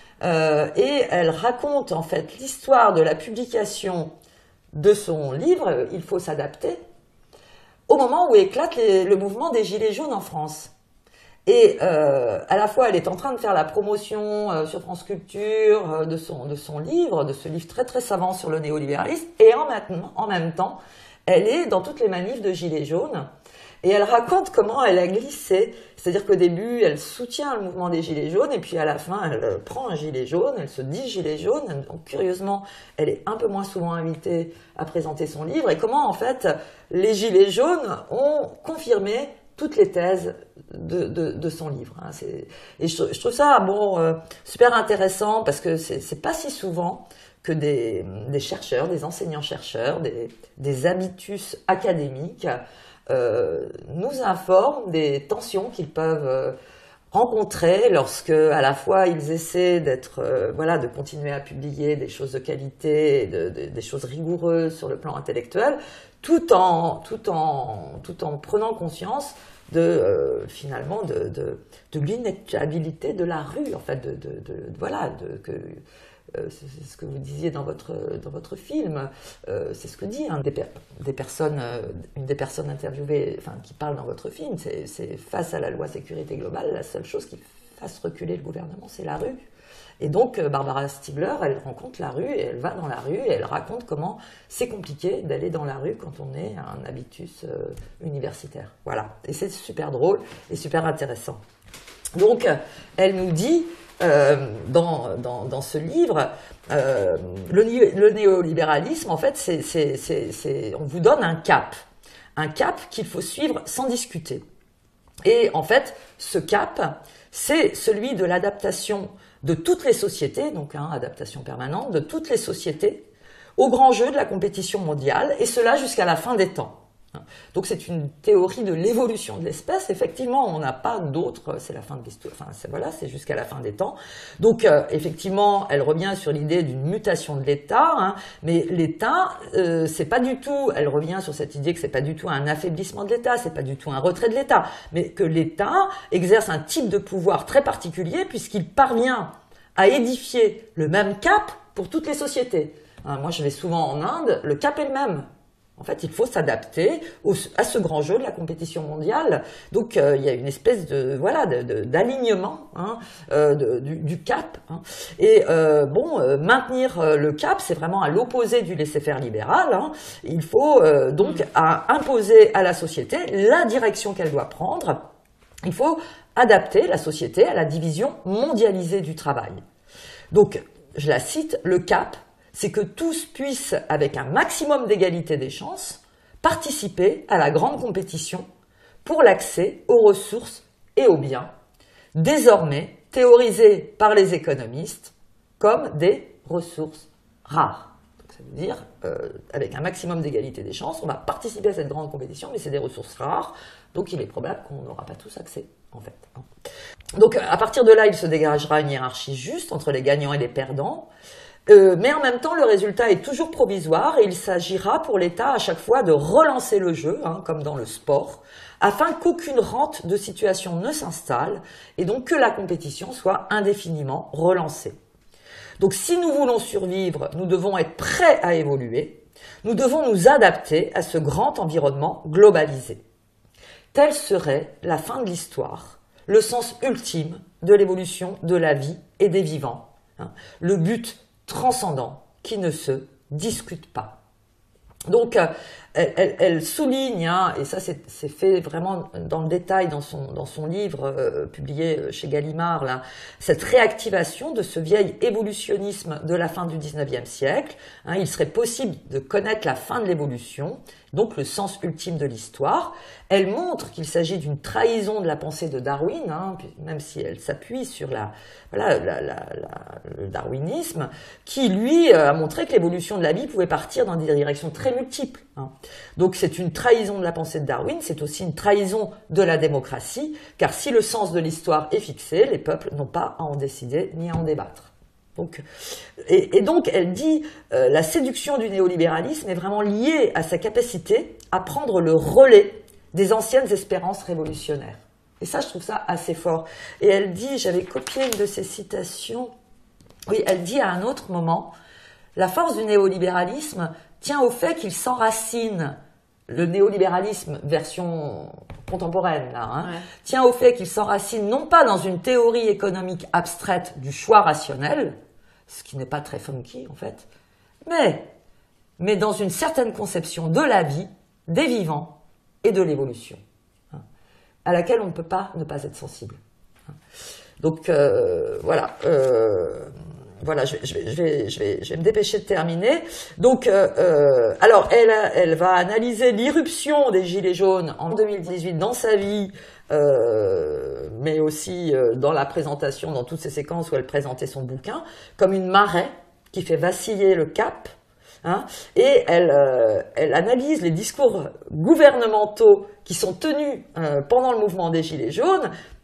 Et elle raconte en fait l'histoire de la publication de son livre, Il faut s'adapter, au moment où éclate le mouvement des Gilets jaunes en France. Et à la fois, elle est en train de faire la promotion sur France Culture de son livre, de ce livre très très savant sur le néolibéralisme, et en même temps, elle est dans toutes les manifs de Gilets jaunes. Et elle raconte comment elle a glissé, c'est-à-dire qu'au début, elle soutient le mouvement des Gilets jaunes, et puis à la fin, elle prend un gilet jaune, elle se dit gilet jaune, donc curieusement, elle est un peu moins souvent invitée à présenter son livre, et comment, en fait, les Gilets jaunes ont confirmé toutes les thèses de son livre. Et je trouve ça, super intéressant, parce que c'est pas si souvent que des chercheurs, des enseignants-chercheurs, des habitus académiques, nous informent des tensions qu'ils peuvent rencontrés lorsque, à la fois, ils essaient de continuer à publier des choses de qualité, des choses rigoureuses sur le plan intellectuel, tout en prenant conscience finalement de l'inéluctabilité de la rue, en fait, c'est ce que vous disiez dans votre film, c'est ce que dit une des personnes interviewées, enfin, qui parle dans votre film, c'est face à la loi sécurité globale, la seule chose qui fasse reculer le gouvernement, c'est la rue. Et donc, Barbara Stiegler, elle rencontre la rue, et elle va dans la rue, et elle raconte comment c'est compliqué d'aller dans la rue quand on est un habitus universitaire. Voilà. Et c'est super drôle et super intéressant. Donc, elle nous dit, dans ce livre, le néolibéralisme, en fait, on vous donne un cap qu'il faut suivre sans discuter. Et en fait, ce cap, c'est celui de l'adaptation de toutes les sociétés, donc adaptation permanente, de toutes les sociétés au grand jeu de la compétition mondiale, et cela jusqu'à la fin des temps. Donc c'est une théorie de l'évolution de l'espèce. Effectivement, on n'a pas d'autre, c'est la fin de l'histoire, enfin c'est jusqu'à la fin des temps. Donc effectivement, elle revient sur l'idée d'une mutation de l'État, mais l'État, c'est pas du tout, elle revient sur cette idée que c'est pas du tout un affaiblissement de l'État, c'est pas du tout un retrait de l'État, mais que l'État exerce un type de pouvoir très particulier puisqu'il parvient à édifier le même cap pour toutes les sociétés. Moi, je vais souvent en Inde, le cap est le même. En fait, il faut s'adapter à ce grand jeu de la compétition mondiale. Donc, il y a une espèce d'alignement du cap. Et maintenir le cap, c'est vraiment à l'opposé du laisser-faire libéral. Il faut donc imposer à la société la direction qu'elle doit prendre. Il faut adapter la société à la division mondialisée du travail. Donc, je la cite, le cap, c'est que tous puissent, avec un maximum d'égalité des chances, participer à la grande compétition pour l'accès aux ressources et aux biens, désormais théorisés par les économistes comme des ressources rares. Donc, ça veut dire, avec un maximum d'égalité des chances, on va participer à cette grande compétition, mais c'est des ressources rares, donc il est probable qu'on n'aura pas tous accès, en fait. Donc, à partir de là, il se dégagera une hiérarchie juste entre les gagnants et les perdants. Mais en même temps, le résultat est toujours provisoire et il s'agira pour l'État à chaque fois de relancer le jeu, comme dans le sport, afin qu'aucune rente de situation ne s'installe et donc que la compétition soit indéfiniment relancée. Donc si nous voulons survivre, nous devons être prêts à évoluer, nous devons nous adapter à ce grand environnement globalisé. Telle serait la fin de l'histoire, le sens ultime de l'évolution de la vie et des vivants, le but transcendant qui ne se discute pas. Donc, elle souligne, et ça c'est fait vraiment dans le détail dans son livre publié chez Gallimard, là, cette réactivation de ce vieil évolutionnisme de la fin du XIXe siècle. Il serait possible de connaître la fin de l'évolution, donc le sens ultime de l'histoire. Elle montre qu'il s'agit d'une trahison de la pensée de Darwin, même si elle s'appuie sur le darwinisme, qui lui a montré que l'évolution de la vie pouvait partir dans des directions très multiples. Donc c'est une trahison de la pensée de Darwin, c'est aussi une trahison de la démocratie, car si le sens de l'histoire est fixé, les peuples n'ont pas à en décider ni à en débattre. Donc, et donc elle dit la séduction du néolibéralisme est vraiment liée à sa capacité à prendre le relais des anciennes espérances révolutionnaires. Et ça, je trouve ça assez fort. Et elle dit, j'avais copié une de ses citations, oui, elle dit à un autre moment, la force du néolibéralisme tient au fait qu'il s'enracine, le néolibéralisme version contemporaine, là, tient au fait qu'il s'enracine non pas dans une théorie économique abstraite du choix rationnel, ce qui n'est pas très funky en fait, mais dans une certaine conception de la vie, des vivants et de l'évolution, à laquelle on ne peut pas ne pas être sensible. Donc voilà. Voilà, je vais me dépêcher de terminer. Donc, alors, elle va analyser l'irruption des Gilets jaunes en 2018 dans sa vie, mais aussi dans la présentation, dans toutes ces séquences où elle présentait son bouquin, comme une marée qui fait vaciller le cap. Et elle analyse les discours gouvernementaux qui sont tenus pendant le mouvement des Gilets jaunes,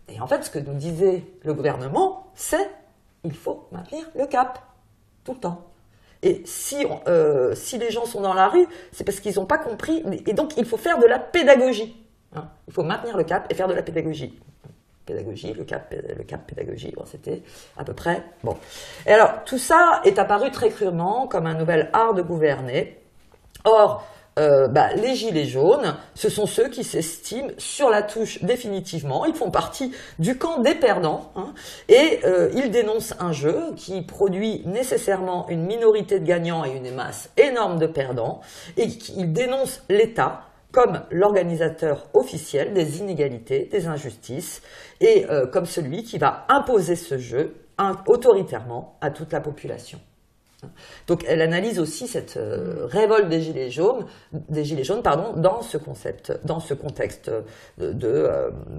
Et en fait, ce que nous disait le gouvernement, c'est il faut maintenir le cap, tout le temps. Et si les gens sont dans la rue, c'est parce qu'ils n'ont pas compris. Et donc, il faut faire de la pédagogie. Hein. Il faut maintenir le cap et faire de la pédagogie. Pédagogie, le cap pédagogie, bon, c'était à peu près bon. Et alors, tout ça est apparu très crûment comme un nouvel art de gouverner. Or, les gilets jaunes, ce sont ceux qui s'estiment sur la touche définitivement. Ils font partie du camp des perdants, hein, et ils dénoncent un jeu qui produit nécessairement une minorité de gagnants et une masse énorme de perdants, et ils dénoncent l'État comme l'organisateur officiel des inégalités, des injustices, et comme celui qui va imposer ce jeu autoritairement à toute la population. Donc elle analyse aussi cette révolte des gilets jaunes, dans ce concept, dans ce contexte de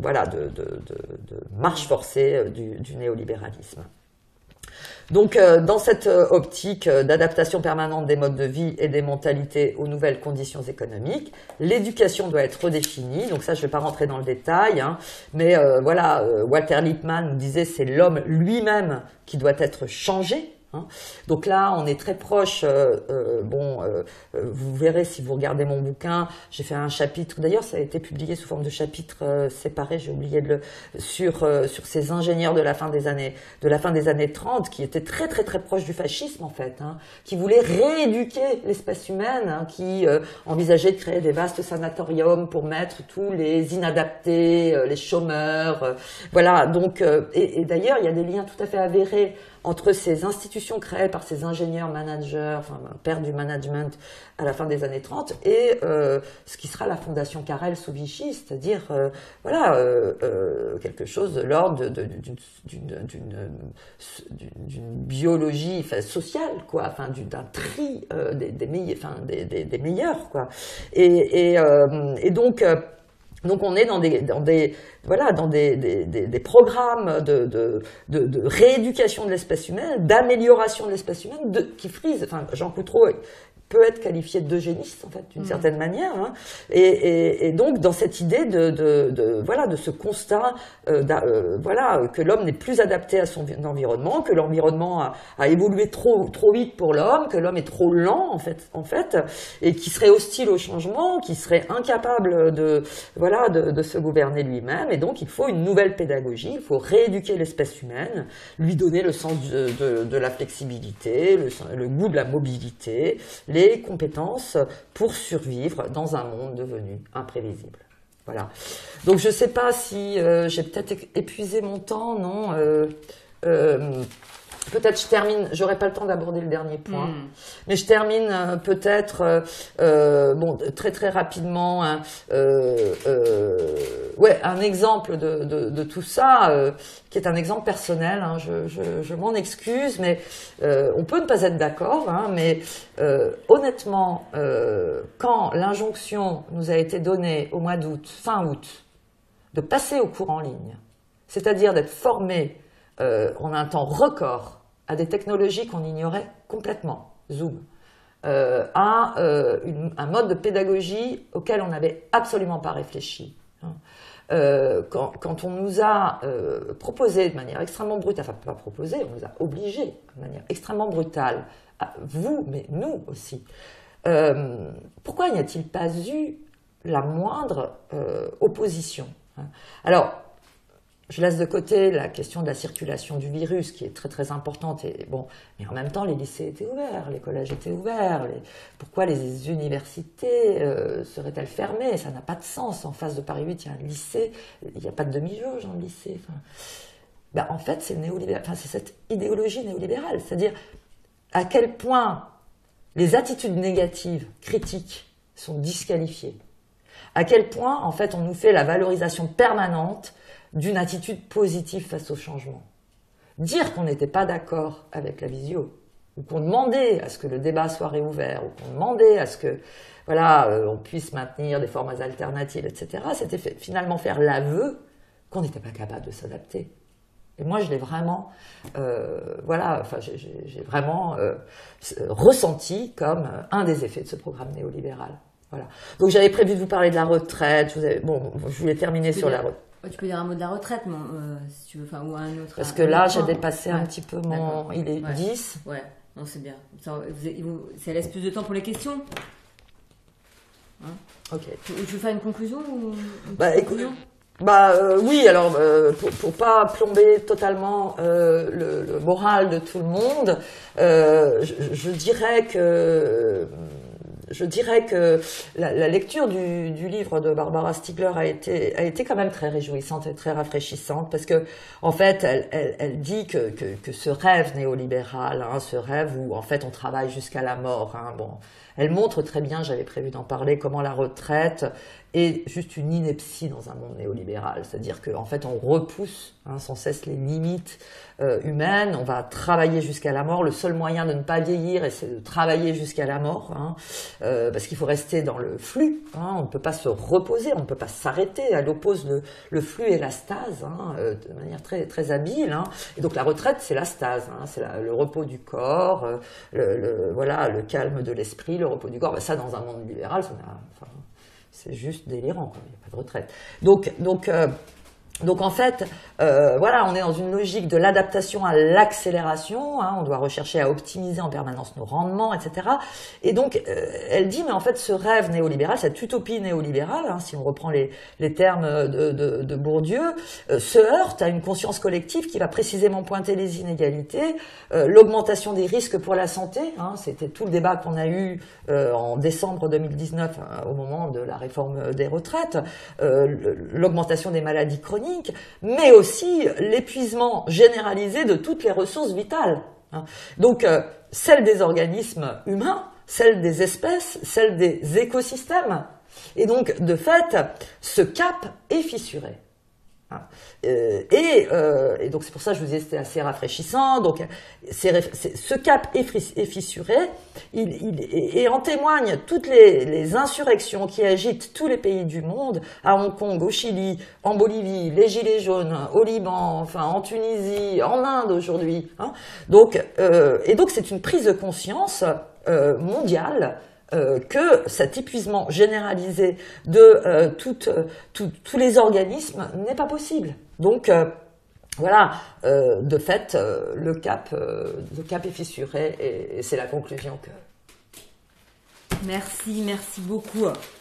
marche forcée du néolibéralisme. Donc, dans cette optique d'adaptation permanente des modes de vie et des mentalités aux nouvelles conditions économiques, l'éducation doit être redéfinie. Donc ça, je ne vais pas rentrer dans le détail, hein, mais Walter Lippmann nous disait c'est l'homme lui-même qui doit être changé. Hein. Donc là, on est très proche. Vous verrez si vous regardez mon bouquin, j'ai fait un chapitre. D'ailleurs, ça a été publié sous forme de chapitre séparé. J'ai oublié de sur ces ingénieurs de la fin des années 30 qui étaient très très très proches du fascisme en fait, hein, qui voulaient rééduquer l'espèce humaine, hein, qui envisageaient de créer des vastes sanatoriums pour mettre tous les inadaptés, les chômeurs. Voilà. Donc et d'ailleurs, il y a des liens tout à fait avérés entre ces institutions créées par ces ingénieurs managers, enfin pères du management à la fin des années 30 et ce qui sera la fondation Carrel sous Vichy, c'est-à-dire quelque chose de l'ordre d'une biologie sociale, quoi, enfin d'un tri des meilleurs, quoi. Et donc on est dans des programmes de rééducation de l'espèce humaine, d'amélioration de l'espèce humaine, qui frisent. Enfin, Jean Coutreau peut être qualifié d'eugéniste en fait d'une certaine manière, hein, et donc dans cette idée de ce constat que l'homme n'est plus adapté à son environnement, que l'environnement a évolué trop vite pour l'homme, que l'homme est trop lent en fait et qui serait hostile au changement, qui serait incapable de se gouverner lui-même, et donc il faut une nouvelle pédagogie, il faut rééduquer l'espèce humaine, lui donner le sens de la flexibilité, le goût de la mobilité, les compétences pour survivre dans un monde devenu imprévisible. Voilà. Donc je ne sais pas si j'ai peut-être épuisé mon temps, non peut-être je termine, j'aurai pas le temps d'aborder le dernier point, mais je termine peut-être très très rapidement un exemple de tout ça qui est un exemple personnel, hein, je m'en excuse, mais on peut ne pas être d'accord, hein, mais honnêtement, quand l'injonction nous a été donnée au mois d'août, fin août, de passer au cours en ligne, c'est-à-dire d'être formé en un temps record à des technologies qu'on ignorait complètement, Zoom, à un mode de pédagogie auquel on n'avait absolument pas réfléchi. Hein. Quand on nous a proposé de manière extrêmement brutale, enfin pas proposé, on nous a obligés de manière extrêmement brutale, vous, mais nous aussi, pourquoi n'y a-t-il pas eu la moindre opposition, hein? Alors, je laisse de côté la question de la circulation du virus, qui est très très importante, mais en même temps, les lycées étaient ouverts, les collèges étaient ouverts. Pourquoi les universités seraient-elle fermées? Ça n'a pas de sens. En face de Paris 8, il y a un lycée, il n'y a pas de demi-jauge dans le lycée. En fait, c'est cette idéologie néolibérale, c'est-à-dire à quel point les attitudes négatives, critiques, sont disqualifiées. À quel point, en fait, on nous fait la valorisation permanente d'une attitude positive face au changement. Dire qu'on n'était pas d'accord avec la visio, ou qu'on demandait à ce que le débat soit réouvert, ou qu'on demandait à ce que on puisse maintenir des formes alternatives, etc., c'était finalement faire l'aveu qu'on n'était pas capable de s'adapter. Et moi, je l'ai vraiment, j'ai vraiment ressenti comme un des effets de ce programme néolibéral. Voilà. Donc j'avais prévu de vous parler de la retraite. Je voulais terminer sur la retraite. Tu peux dire un mot de la retraite, si tu veux, enfin, ou un autre. Parce que là, j'ai dépassé un petit peu mon... Il est 10. Ouais, non, c'est bien. Ça laisse plus de temps pour les questions. Hein? Ok. Tu veux faire une conclusion ou oui, alors pour pas plomber totalement le moral de tout le monde, je dirais que la lecture du livre de Barbara Stiegler a été quand même très réjouissante et très rafraîchissante, parce que en fait elle dit que ce rêve néolibéral, hein, ce rêve où en fait on travaille jusqu'à la mort, hein, bon, elle montre très bien, j'avais prévu d'en parler, comment la retraite est juste une ineptie dans un monde néolibéral, c'est-à-dire qu'en fait on repousse sans cesse les limites humaines, on va travailler jusqu'à la mort, le seul moyen de ne pas vieillir c'est de travailler jusqu'à la mort, parce qu'il faut rester dans le flux, on ne peut pas se reposer, on ne peut pas s'arrêter, elle oppose le flux et la stase de manière très, très habile, et donc la retraite c'est la stase, c'est le repos du corps, le calme de l'esprit, le repos du corps, ça dans un monde libéral, c'est juste délirant, quoi. Il n'y a pas de retraite. Donc en fait, on est dans une logique de l'adaptation à l'accélération, on doit rechercher à optimiser en permanence nos rendements, etc. Et donc, elle dit, mais en fait, ce rêve néolibéral, cette utopie néolibérale, si on reprend les termes de Bourdieu, se heurte à une conscience collective qui va précisément pointer les inégalités, l'augmentation des risques pour la santé, c'était tout le débat qu'on a eu en décembre 2019 au moment de la réforme des retraites, l'augmentation des maladies chroniques, mais aussi l'épuisement généralisé de toutes les ressources vitales. Donc, celles des organismes humains, celles des espèces, celles des écosystèmes. Et donc, de fait, ce cap est fissuré. Et donc c'est pour ça que je vous disais c'était assez rafraîchissant. Donc ce cap est fissuré, et en témoignent toutes les insurrections qui agitent tous les pays du monde, à Hong Kong, au Chili, en Bolivie, les gilets jaunes, au Liban, enfin en Tunisie, en Inde aujourd'hui. Donc c'est une prise de conscience mondiale. Que cet épuisement généralisé de tous les organismes n'est pas possible. Donc de fait, le cap est fissuré, et c'est la conclusion que... Merci beaucoup.